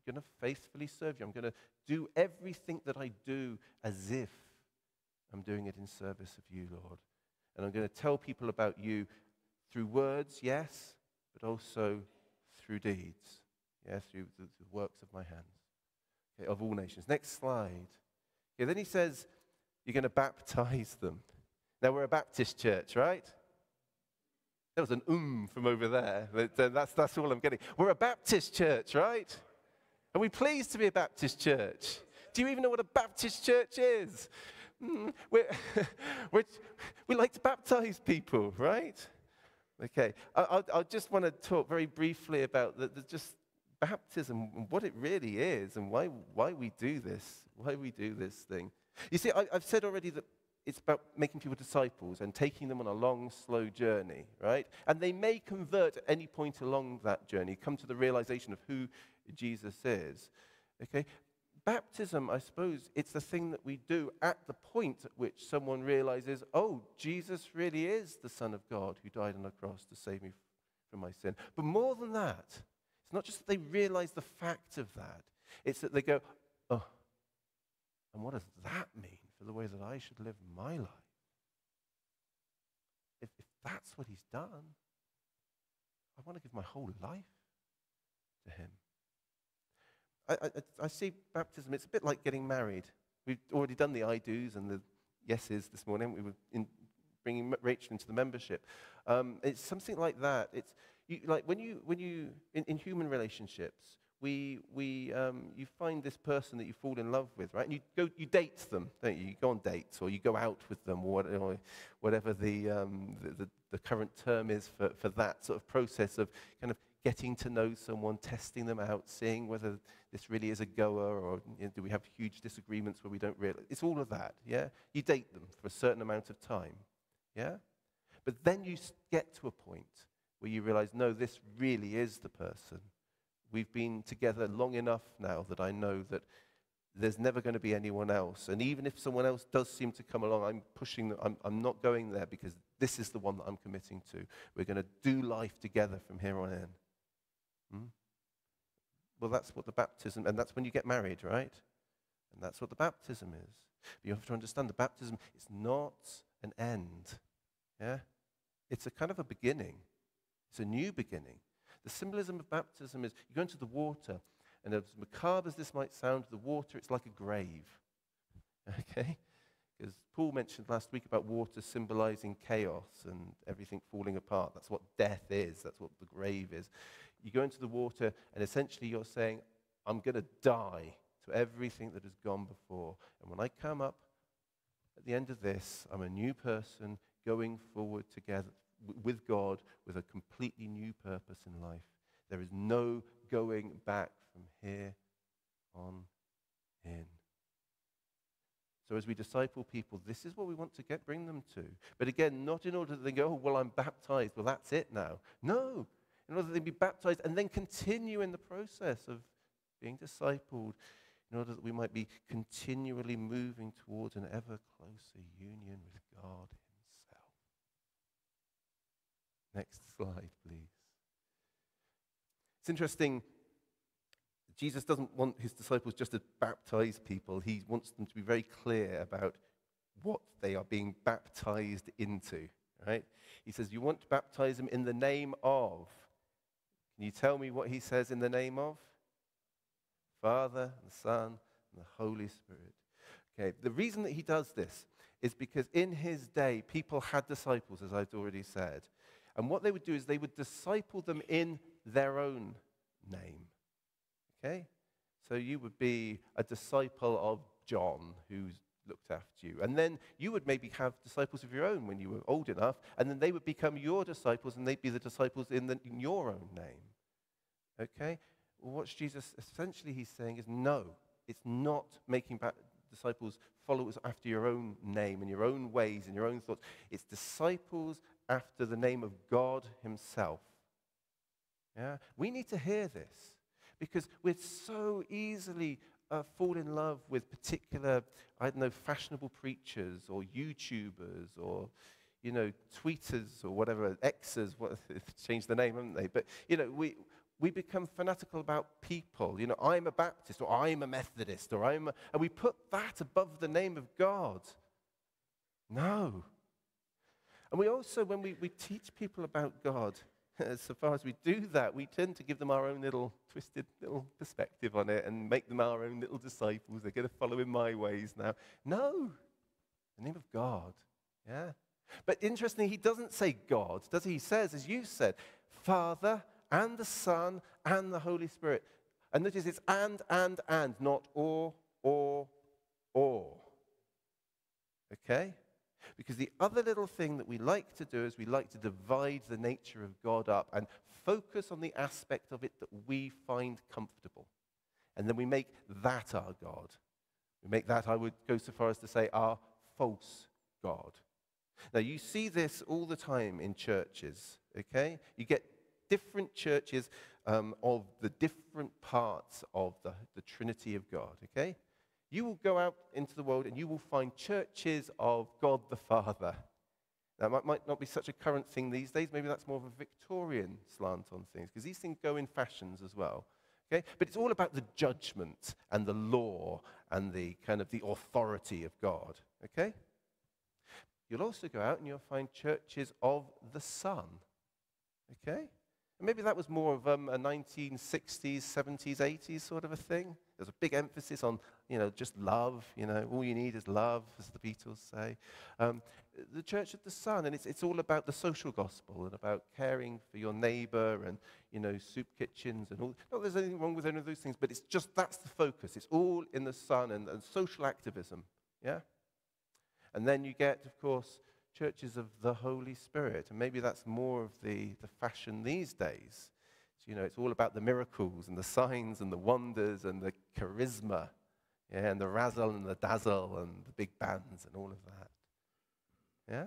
going to faithfully serve you. I'm going to do everything that I do as if I'm doing it in service of you, Lord. And I'm going to tell people about you through words, yes, but also through deeds, yeah, through the, the works of my hands, okay, of all nations. Next slide. Okay, then he says, you're going to baptize them. Now, we're a Baptist church, right? There was an um from over there. But, uh, that's, that's all I'm getting. We're a Baptist church, right? Are we pleased to be a Baptist church? Do you even know what a Baptist church is? Mm, we're, we're, we like to baptize people, right? Okay, I, I, I just want to talk very briefly about the, the just baptism and what it really is and why, why we do this, why we do this thing. You see, I, I've said already that it's about making people disciples and taking them on a long, slow journey, right? And they may convert at any point along that journey, come to the realization of who Jesus is, okay? Baptism, I suppose, it's the thing that we do at the point at which someone realizes, oh, Jesus really is the Son of God who died on the cross to save me from my sin. But more than that, it's not just that they realize the fact of that. It's that they go, oh, and what does that mean for the way that I should live my life? If, if that's what he's done, I want to give my whole life to him. I, I, I see baptism, it's a bit like getting married. We've already done the I do's and the yeses this morning. We were in bringing Rachel into the membership. Um, it's something like that. It's you, like when you, when you in, in human relationships, we, we, um, you find this person that you fall in love with, right? And you go, you date them, don't you? You go on dates or you go out with them or, what, or whatever the, um, the, the, the current term is for, for that sort of process of kind of getting to know someone, testing them out, seeing whether this really is a goer or you know, do we have huge disagreements where we don't really. It's all of that, yeah? You date them for a certain amount of time, yeah? But then you get to a point where you realize, no, this really is the person. We've been together long enough now that I know that there's never going to be anyone else. And even if someone else does seem to come along, I'm pushing, them, I'm, I'm not going there because this is the one that I'm committing to. We're going to do life together from here on in. Hmm? Well, that's what the baptism, and that's when you get married, right? And that's what the baptism is. But you have to understand the baptism is not an end. Yeah? It's a kind of a beginning. It's a new beginning. The symbolism of baptism is you go into the water, and as macabre as this might sound, the water, it's like a grave. Okay? Because Paul mentioned last week about water symbolizing chaos and everything falling apart. That's what death is. That's what the grave is. You go into the water, and essentially you're saying, I'm going to die to everything that has gone before. And when I come up at the end of this, I'm a new person going forward together with God with a completely new purpose in life. There is no going back from here on in. So as we disciple people, this is what we want to get, bring them to. But again, not in order that they go, oh, well, I'm baptized. Well, that's it now. No. In order that they be baptized and then continue in the process of being discipled in order that we might be continually moving towards an ever closer union with God himself. Next slide, please. It's interesting. Jesus doesn't want his disciples just to baptize people. He wants them to be very clear about what they are being baptized into, right? He says, you want to baptize them in the name of. Can you tell me what he says in the name of? Father, the Son, and the Holy Spirit. Okay, the reason that he does this is because in his day, people had disciples, as I've already said. And what they would do is they would disciple them in their own name. Okay? So you would be a disciple of John, who's looked after you. And then you would maybe have disciples of your own when you were old enough, and then they would become your disciples, and they'd be the disciples in, the, in your own name. Okay? Well, what Jesus, essentially he's saying is no, it's not making back disciples followers after your own name and your own ways and your own thoughts. It's disciples after the name of God himself. Yeah? We need to hear this because we're so easily uh, fall in love with particular, I don't know, fashionable preachers or YouTubers or, you know, tweeters or whatever, Xers, what, changed the name, haven't they? But, you know, we we become fanatical about people. You know, I'm a Baptist, or I'm a Methodist, or I'm a, and we put that above the name of God. No. And we also, when we, we teach people about God, so far as we do that, we tend to give them our own little twisted little perspective on it and make them our own little disciples. They're going to follow in my ways now. No. The name of God. Yeah. But interestingly, he doesn't say God, does he? He says, as you said, Father and the Son and the Holy Spirit. And notice it's and, and, and, not or, or, or. Okay? Because the other little thing that we like to do is we like to divide the nature of God up and focus on the aspect of it that we find comfortable. And then we make that our God. We make that, I would go so far as to say, our false God. Now, you see this all the time in churches, okay? You get different churches um, of the different parts of the, the Trinity of God, okay? You will go out into the world and you will find churches of God the Father. That might, might not be such a current thing these days. Maybe that's more of a Victorian slant on things, because these things go in fashions as well. Okay? But it's all about the judgment and the law and the kind of the authority of God. Okay? You'll also go out and you'll find churches of the Son. Okay? And maybe that was more of um, a nineteen sixties, seventies, eighties sort of a thing. There's a big emphasis on, you know, just love. You know, all you need is love, as the Beatles say. Um, the Church of the Son, and it's it's all about the social gospel and about caring for your neighbor and, you know, soup kitchens and all. Not that there's anything wrong with any of those things, but it's just that's the focus. It's all in the Son and, and social activism. Yeah. And then you get, of course, churches of the Holy Spirit, and maybe that's more of the, the fashion these days. So, you know, it's all about the miracles and the signs and the wonders and the charisma, yeah, and the razzle and the dazzle and the big bands and all of that. Yeah?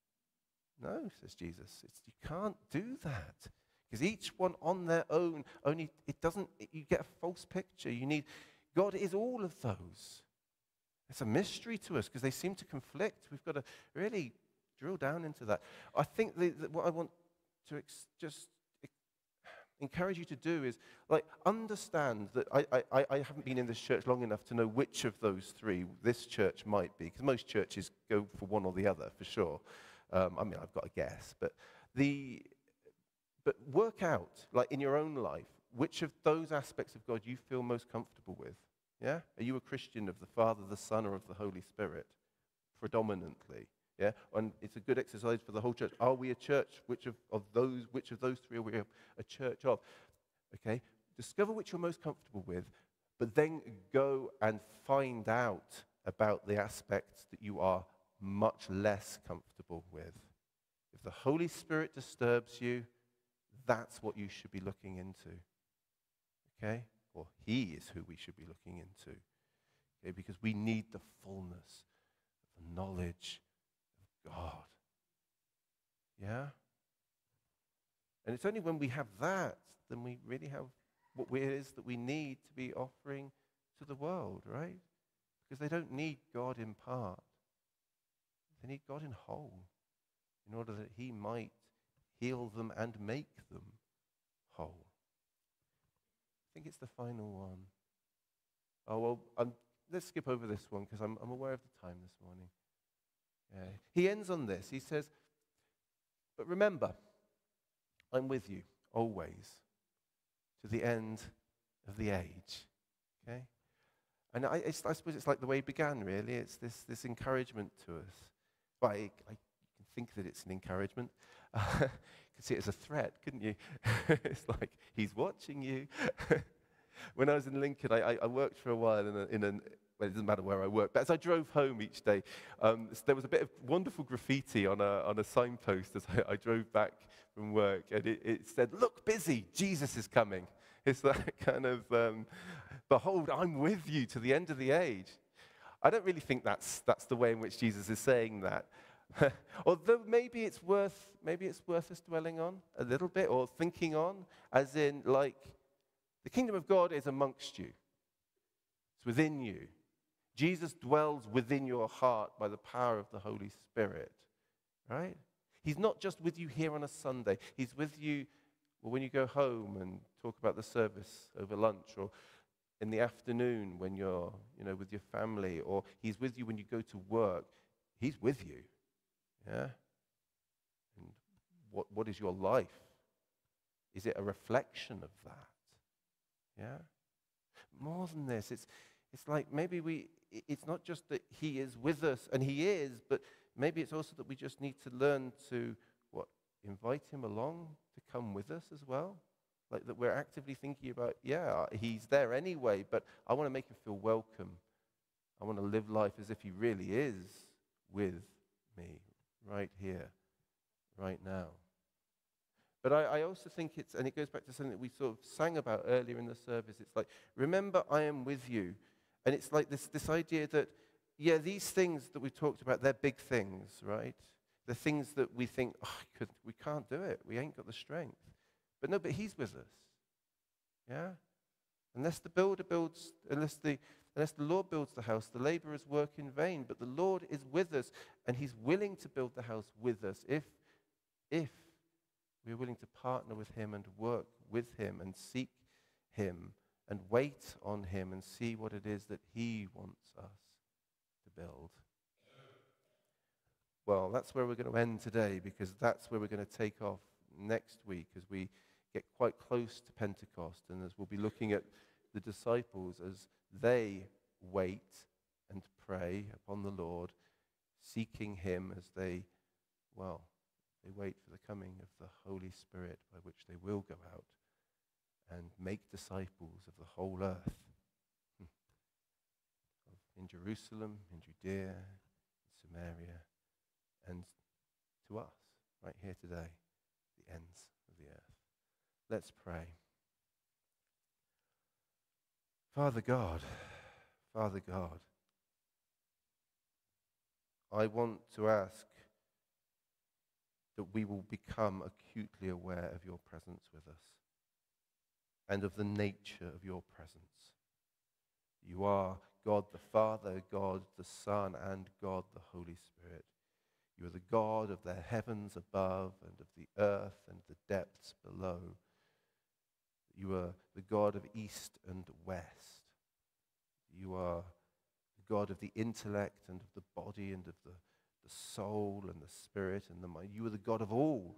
No, says Jesus, it's, you can't do that, because each one on their own, only it doesn't, it, you get a false picture. You need, God is all of those. It's a mystery to us because they seem to conflict. We've got to really drill down into that. I think the, the, what I want to ex- just ex- encourage you to do is, like, understand that I, I, I haven't been in this church long enough to know which of those three this church might be, because most churches go for one or the other, for sure. Um, I mean, I've got a guess. But, the, but work out, like, in your own life, which of those aspects of God you feel most comfortable with. Yeah? Are you a Christian of the Father, the Son, or of the Holy Spirit? Predominantly. Yeah? And it's a good exercise for the whole church. Are we a church? Which of, of those which of those three are we a, a church of? Okay? Discover which you're most comfortable with, but then go and find out about the aspects that you are much less comfortable with. If the Holy Spirit disturbs you, that's what you should be looking into. Okay? Or he is who we should be looking into. Okay? Because we need the fullness of the knowledge of God. Yeah? And it's only when we have that, then we really have what it is that we need to be offering to the world, right? Because they don't need God in part. They need God in whole, in order that he might heal them and make them whole. I think it's the final one. Oh, well, um, let's skip over this one because I'm, I'm aware of the time this morning. Yeah. He ends on this. He says, but remember, I'm with you always to the end of the age. Okay? And I, it's, I suppose it's like the way he began, really. It's this, this encouragement to us. But I, I can think that it's an encouragement. Uh, you could see it as a threat, couldn't you? It's like, he's watching you. When I was in Lincoln, I, I, I worked for a while in, a, in an, well, it doesn't matter where I worked, but as I drove home each day, um, there was a bit of wonderful graffiti on a, on a signpost as I, I drove back from work, and it, it said, look busy, Jesus is coming. It's that kind of, um, behold, I'm with you to the end of the age. I don't really think that's, that's the way in which Jesus is saying that. Although maybe it's worth, maybe it's worth us dwelling on a little bit, or thinking on, as in, like, the kingdom of God is amongst you. It's within you. Jesus dwells within your heart by the power of the Holy Spirit, right? He's not just with you here on a Sunday. He's with you or when you go home and talk about the service over lunch, or in the afternoon when you're, you know, with your family, or he's with you when you go to work. He's with you, yeah? And what what is your life? Is it a reflection of that? Yeah? More than this, it's it's like maybe we, it's not just that he is with us, and he is, but maybe it's also that we just need to learn to, what, invite him along to come with us as well? Like that we're actively thinking about, yeah, he's there anyway, but I want to make him feel welcome. I want to live life as if he really is with me right here, right now. But I, I also think it's, and it goes back to something that we sort of sang about earlier in the service. It's like, remember, I am with you. And it's like this, this idea that, yeah, these things that we talked about, they're big things, right? The things that we think, oh, I could, we can't do it. We ain't got the strength. But no, but he's with us. Yeah? Unless the builder builds, unless the, unless the Lord builds the house, the laborers work in vain. But the Lord is with us, and he's willing to build the house with us if, if we're willing to partner with him and work with him and seek him and wait on him and see what it is that he wants us to build. Well, that's where we're going to end today, because that's where we're going to take off next week as we get quite close to Pentecost, and as we'll be looking at the disciples as they wait and pray upon the Lord, seeking him as they, well, they wait for the coming of the Holy Spirit, by which they will go out and make disciples of the whole earth. In Jerusalem, in Judea, in Samaria, and to us, right here today, the ends of the earth. Let's pray. Father God, Father God, I want to ask that we will become acutely aware of your presence with us and of the nature of your presence. You are God the Father, God the Son, and God the Holy Spirit. You are the God of the heavens above and of the earth and the depths below. You are the God of east and west. You are the God of the intellect and of the body and of the, the soul and the spirit and the mind. You are the God of all.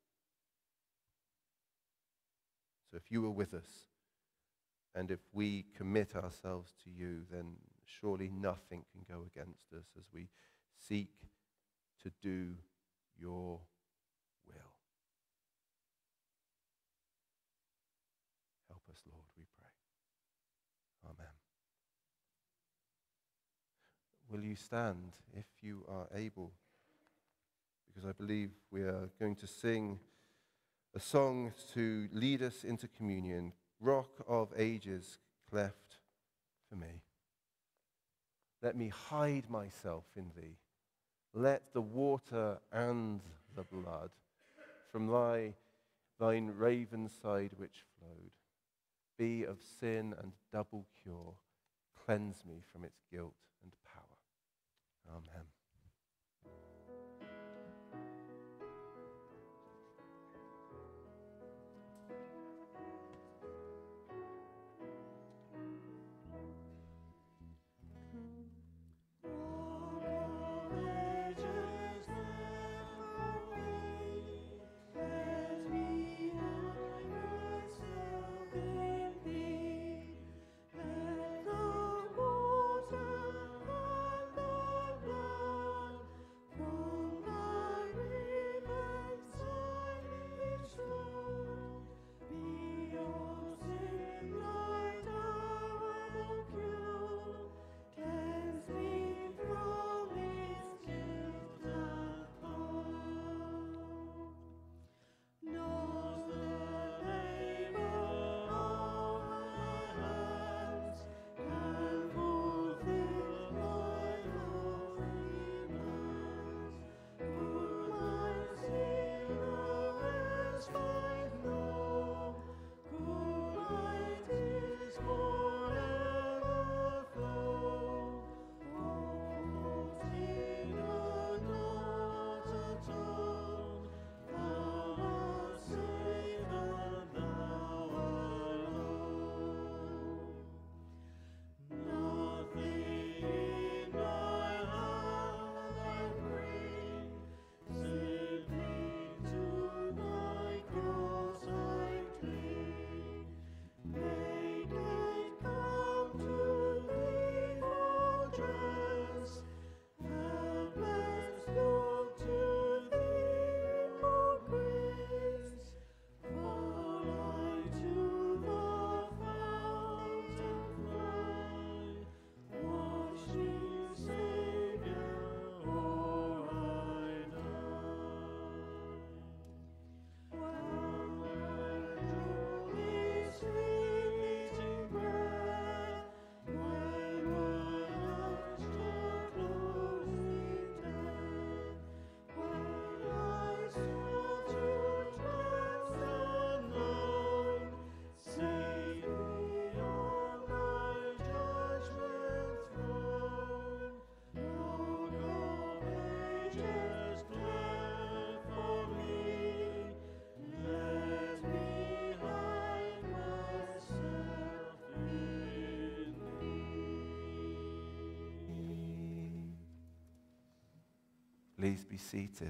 So if you are with us, and if we commit ourselves to you, then surely nothing can go against us as we seek to do your will. Help us, Lord, we pray. Amen. Will you stand if you are able? Because I believe we are going to sing a song to lead us into communion. Rock of ages, cleft for me. Let me hide myself in thee. Let the water and the blood from thy, thine raven side which flowed be of sin and double cure. Cleanse me from its guilt and power. Amen. From Please be seated.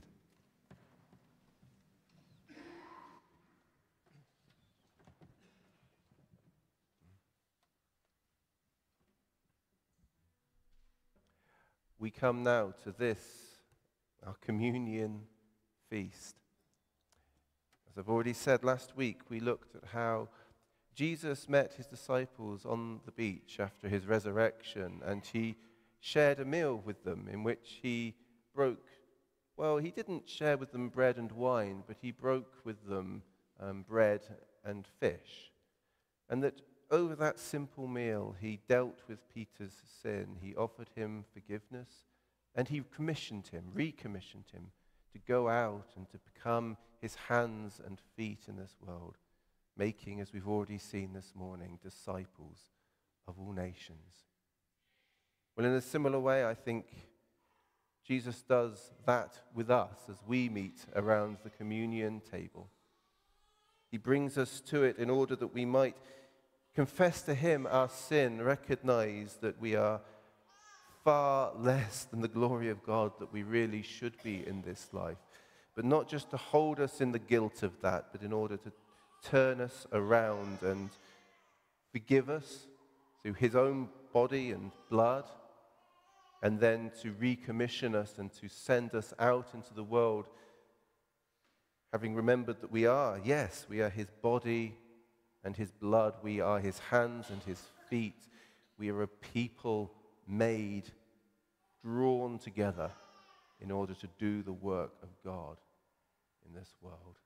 We come now to this, our communion feast. As I've already said last week, we looked at how Jesus met his disciples on the beach after his resurrection, and he shared a meal with them in which he broke, well, he didn't share with them bread and wine, but he broke with them um, bread and fish. And that over that simple meal, he dealt with Peter's sin. He offered him forgiveness, and he commissioned him, recommissioned him to go out and to become his hands and feet in this world, making, as we've already seen this morning, disciples of all nations. Well, in a similar way, I think Jesus does that with us as we meet around the communion table. He brings us to it in order that we might confess to him our sin, recognize that we are far less than the glory of God that we really should be in this life, but not just to hold us in the guilt of that, but in order to turn us around and forgive us through his own body and blood, and then to recommission us and to send us out into the world, having remembered that we are, yes, we are his body and his blood, we are his hands and his feet, we are a people made, drawn together in order to do the work of God in this world.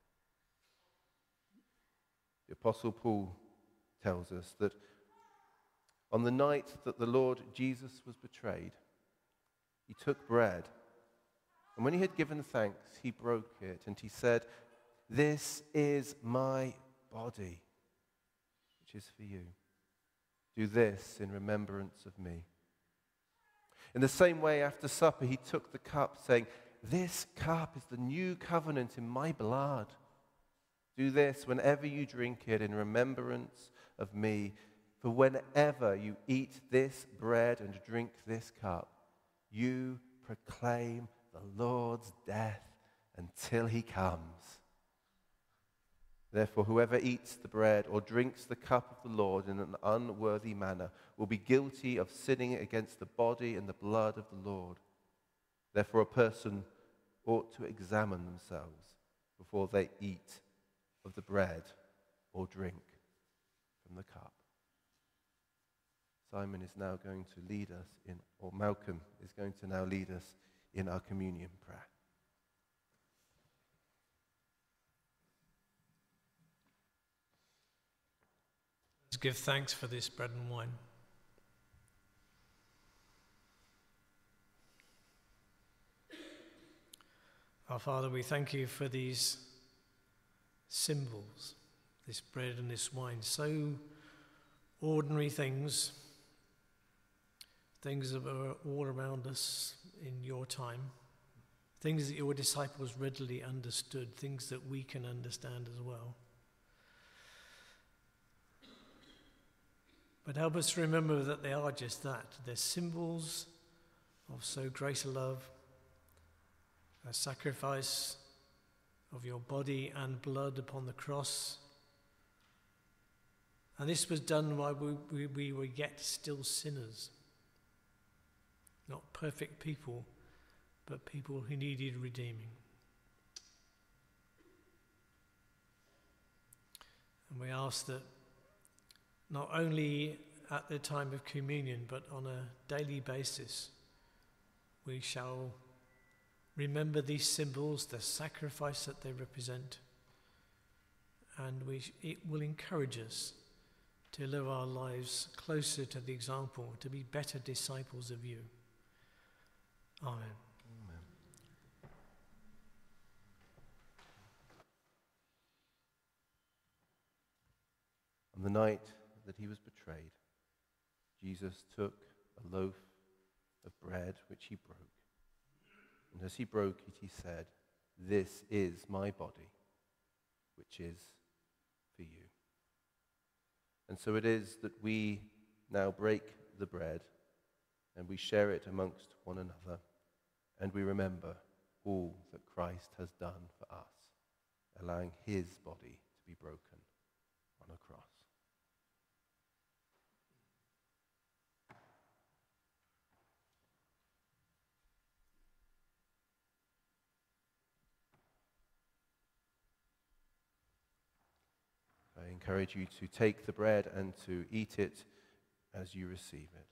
The Apostle Paul tells us that on the night that the Lord Jesus was betrayed, he took bread, and when he had given thanks, he broke it, and he said, "This is my body, which is for you. Do this in remembrance of me." In the same way, after supper, he took the cup, saying, "This cup is the new covenant in my blood. Do this whenever you drink it in remembrance of me. For whenever you eat this bread and drink this cup, you proclaim the Lord's death until he comes. Therefore, whoever eats the bread or drinks the cup of the Lord in an unworthy manner will be guilty of sinning against the body and the blood of the Lord. Therefore, a person ought to examine themselves before they eat of the bread or drink from the cup." Simon is now going to lead us in, or Malcolm is going to now lead us in our communion prayer. Let's give thanks for this bread and wine. Our Father, we thank you for these symbols, this bread and this wine, so ordinary things, things that were all around us in your time, things that your disciples readily understood, things that we can understand as well. But help us to remember that they are just that. They're symbols of so great a love, a sacrifice of your body and blood upon the cross. And this was done while we, we, we were yet still sinners. Not perfect people, but people who needed redeeming. And we ask that not only at the time of communion, but on a daily basis, we shall remember these symbols, the sacrifice that they represent, and we, it will encourage us to live our lives closer to the example, to be better disciples of you. Amen. Amen. On the night that he was betrayed, Jesus took a loaf of bread which he broke. And as he broke it, he said, "This is my body, which is for you." And so it is that we now break the bread and we share it amongst one another, and we remember all that Christ has done for us, allowing his body to be broken on a cross. I encourage you to take the bread and to eat it as you receive it.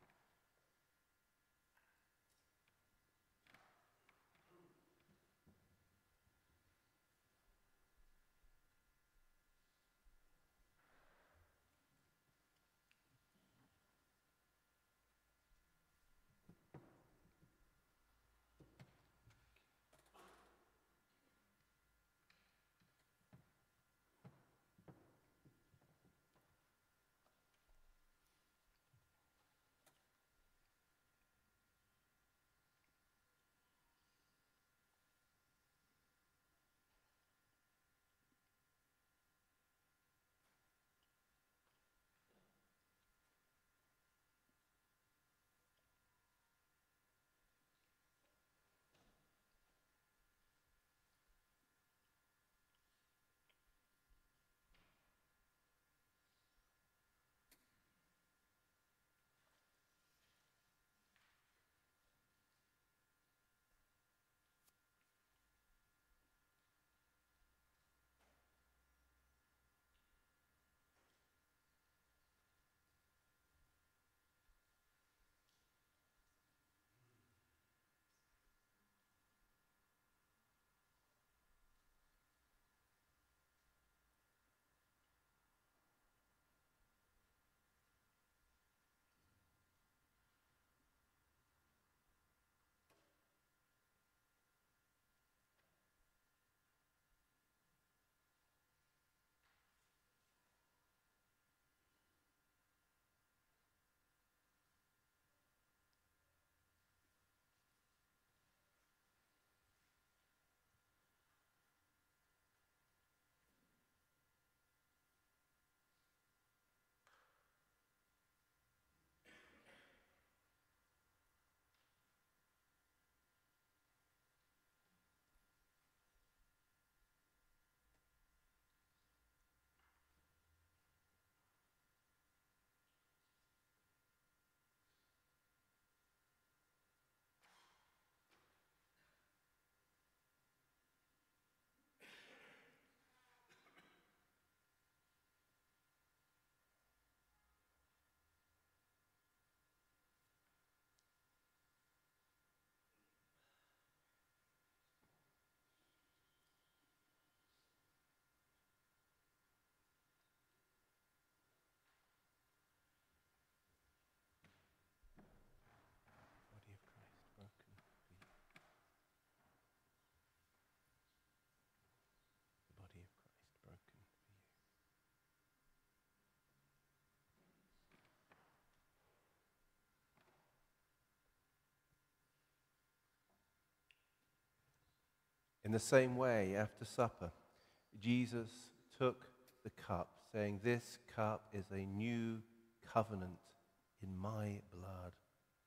In the same way, after supper, Jesus took the cup, saying, "This cup is a new covenant in my blood.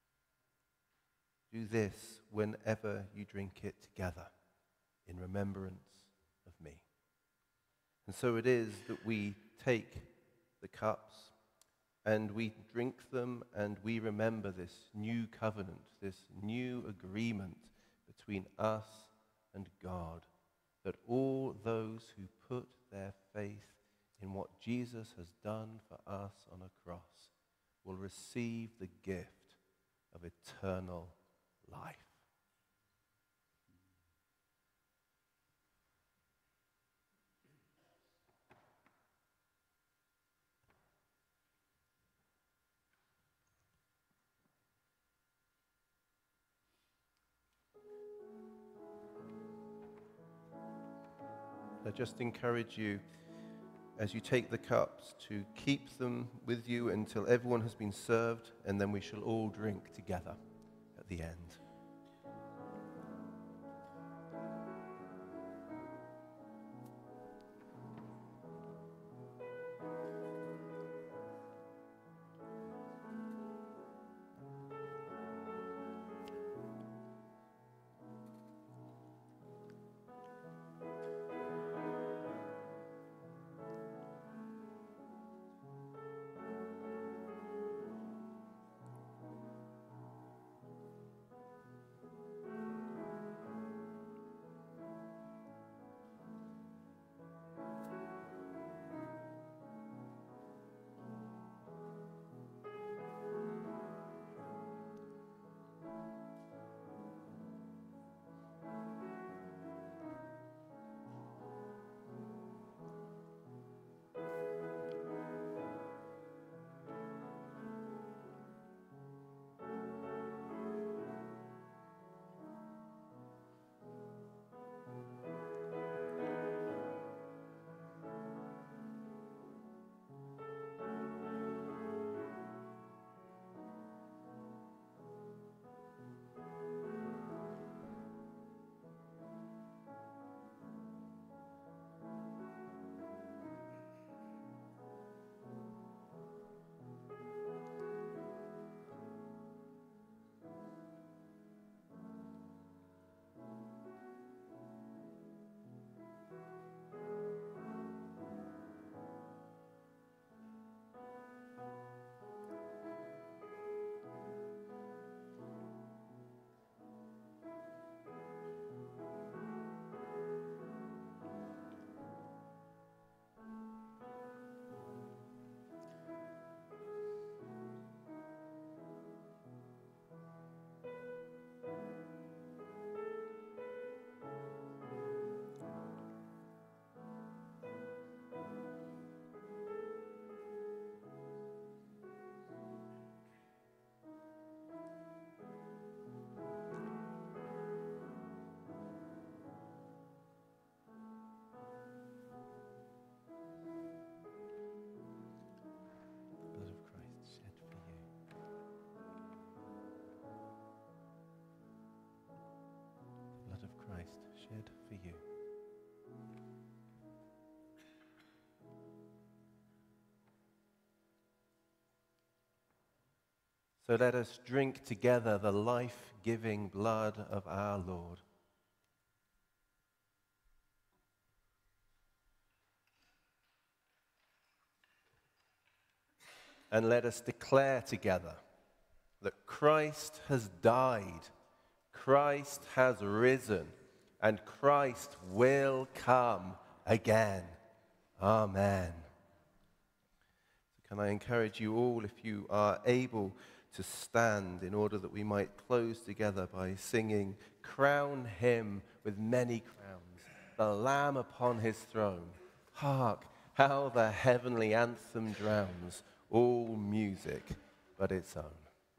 Do this whenever you drink it together in remembrance of me." And so it is that we take the cups and we drink them and we remember this new covenant, this new agreement between us and God, that all those who put their faith in what Jesus has done for us on a cross will receive the gift of eternal life. I just encourage you, as you take the cups, to keep them with you until everyone has been served, and then we shall all drink together at the end. for you. So let us drink together the life-giving blood of our Lord. And let us declare together that Christ has died, Christ has risen, and Christ will come again. Amen. So can I encourage you all, if you are able, to stand in order that we might close together by singing, "Crown him with many crowns, the Lamb upon his throne. Hark, how the heavenly anthem drowns all music but its own."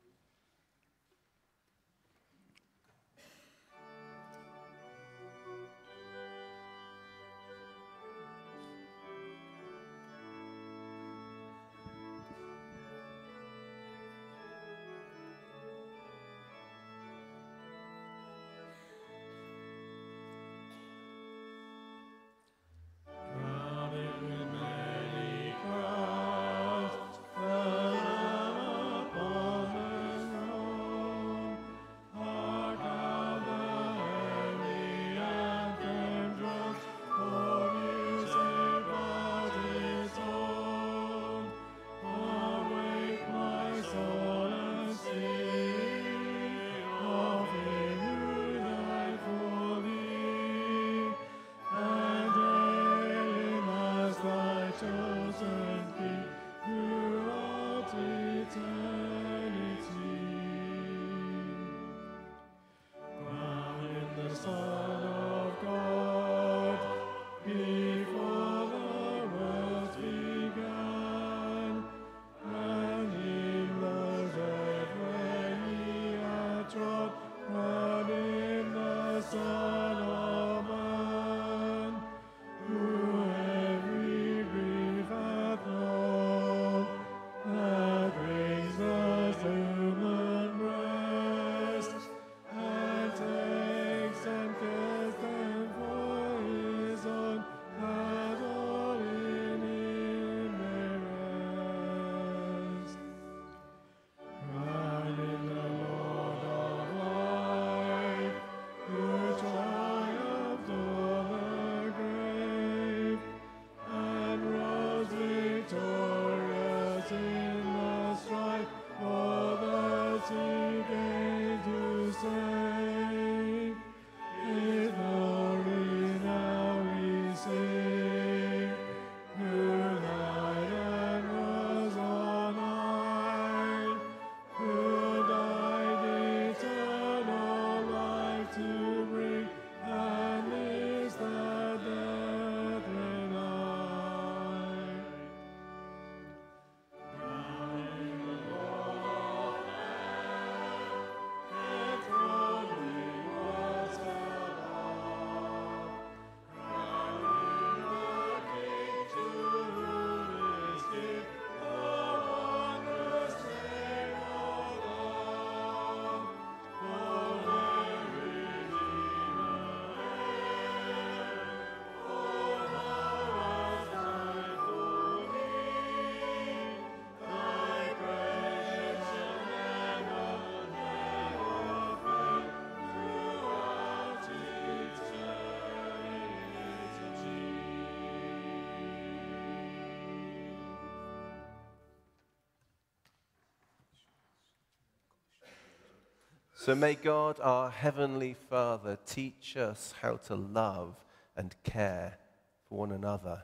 So may God, our Heavenly Father, teach us how to love and care for one another.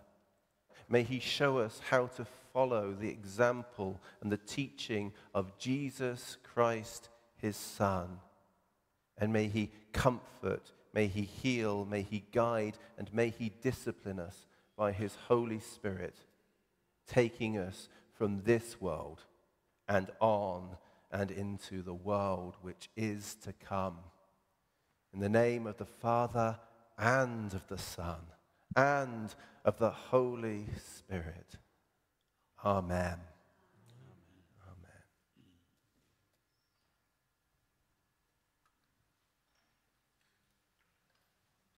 May he show us how to follow the example and the teaching of Jesus Christ, his Son. And may he comfort, may he heal, may he guide, and may he discipline us by his Holy Spirit, taking us from this world and on and into the world which is to come. In the name of the Father and of the Son and of the Holy Spirit. Amen.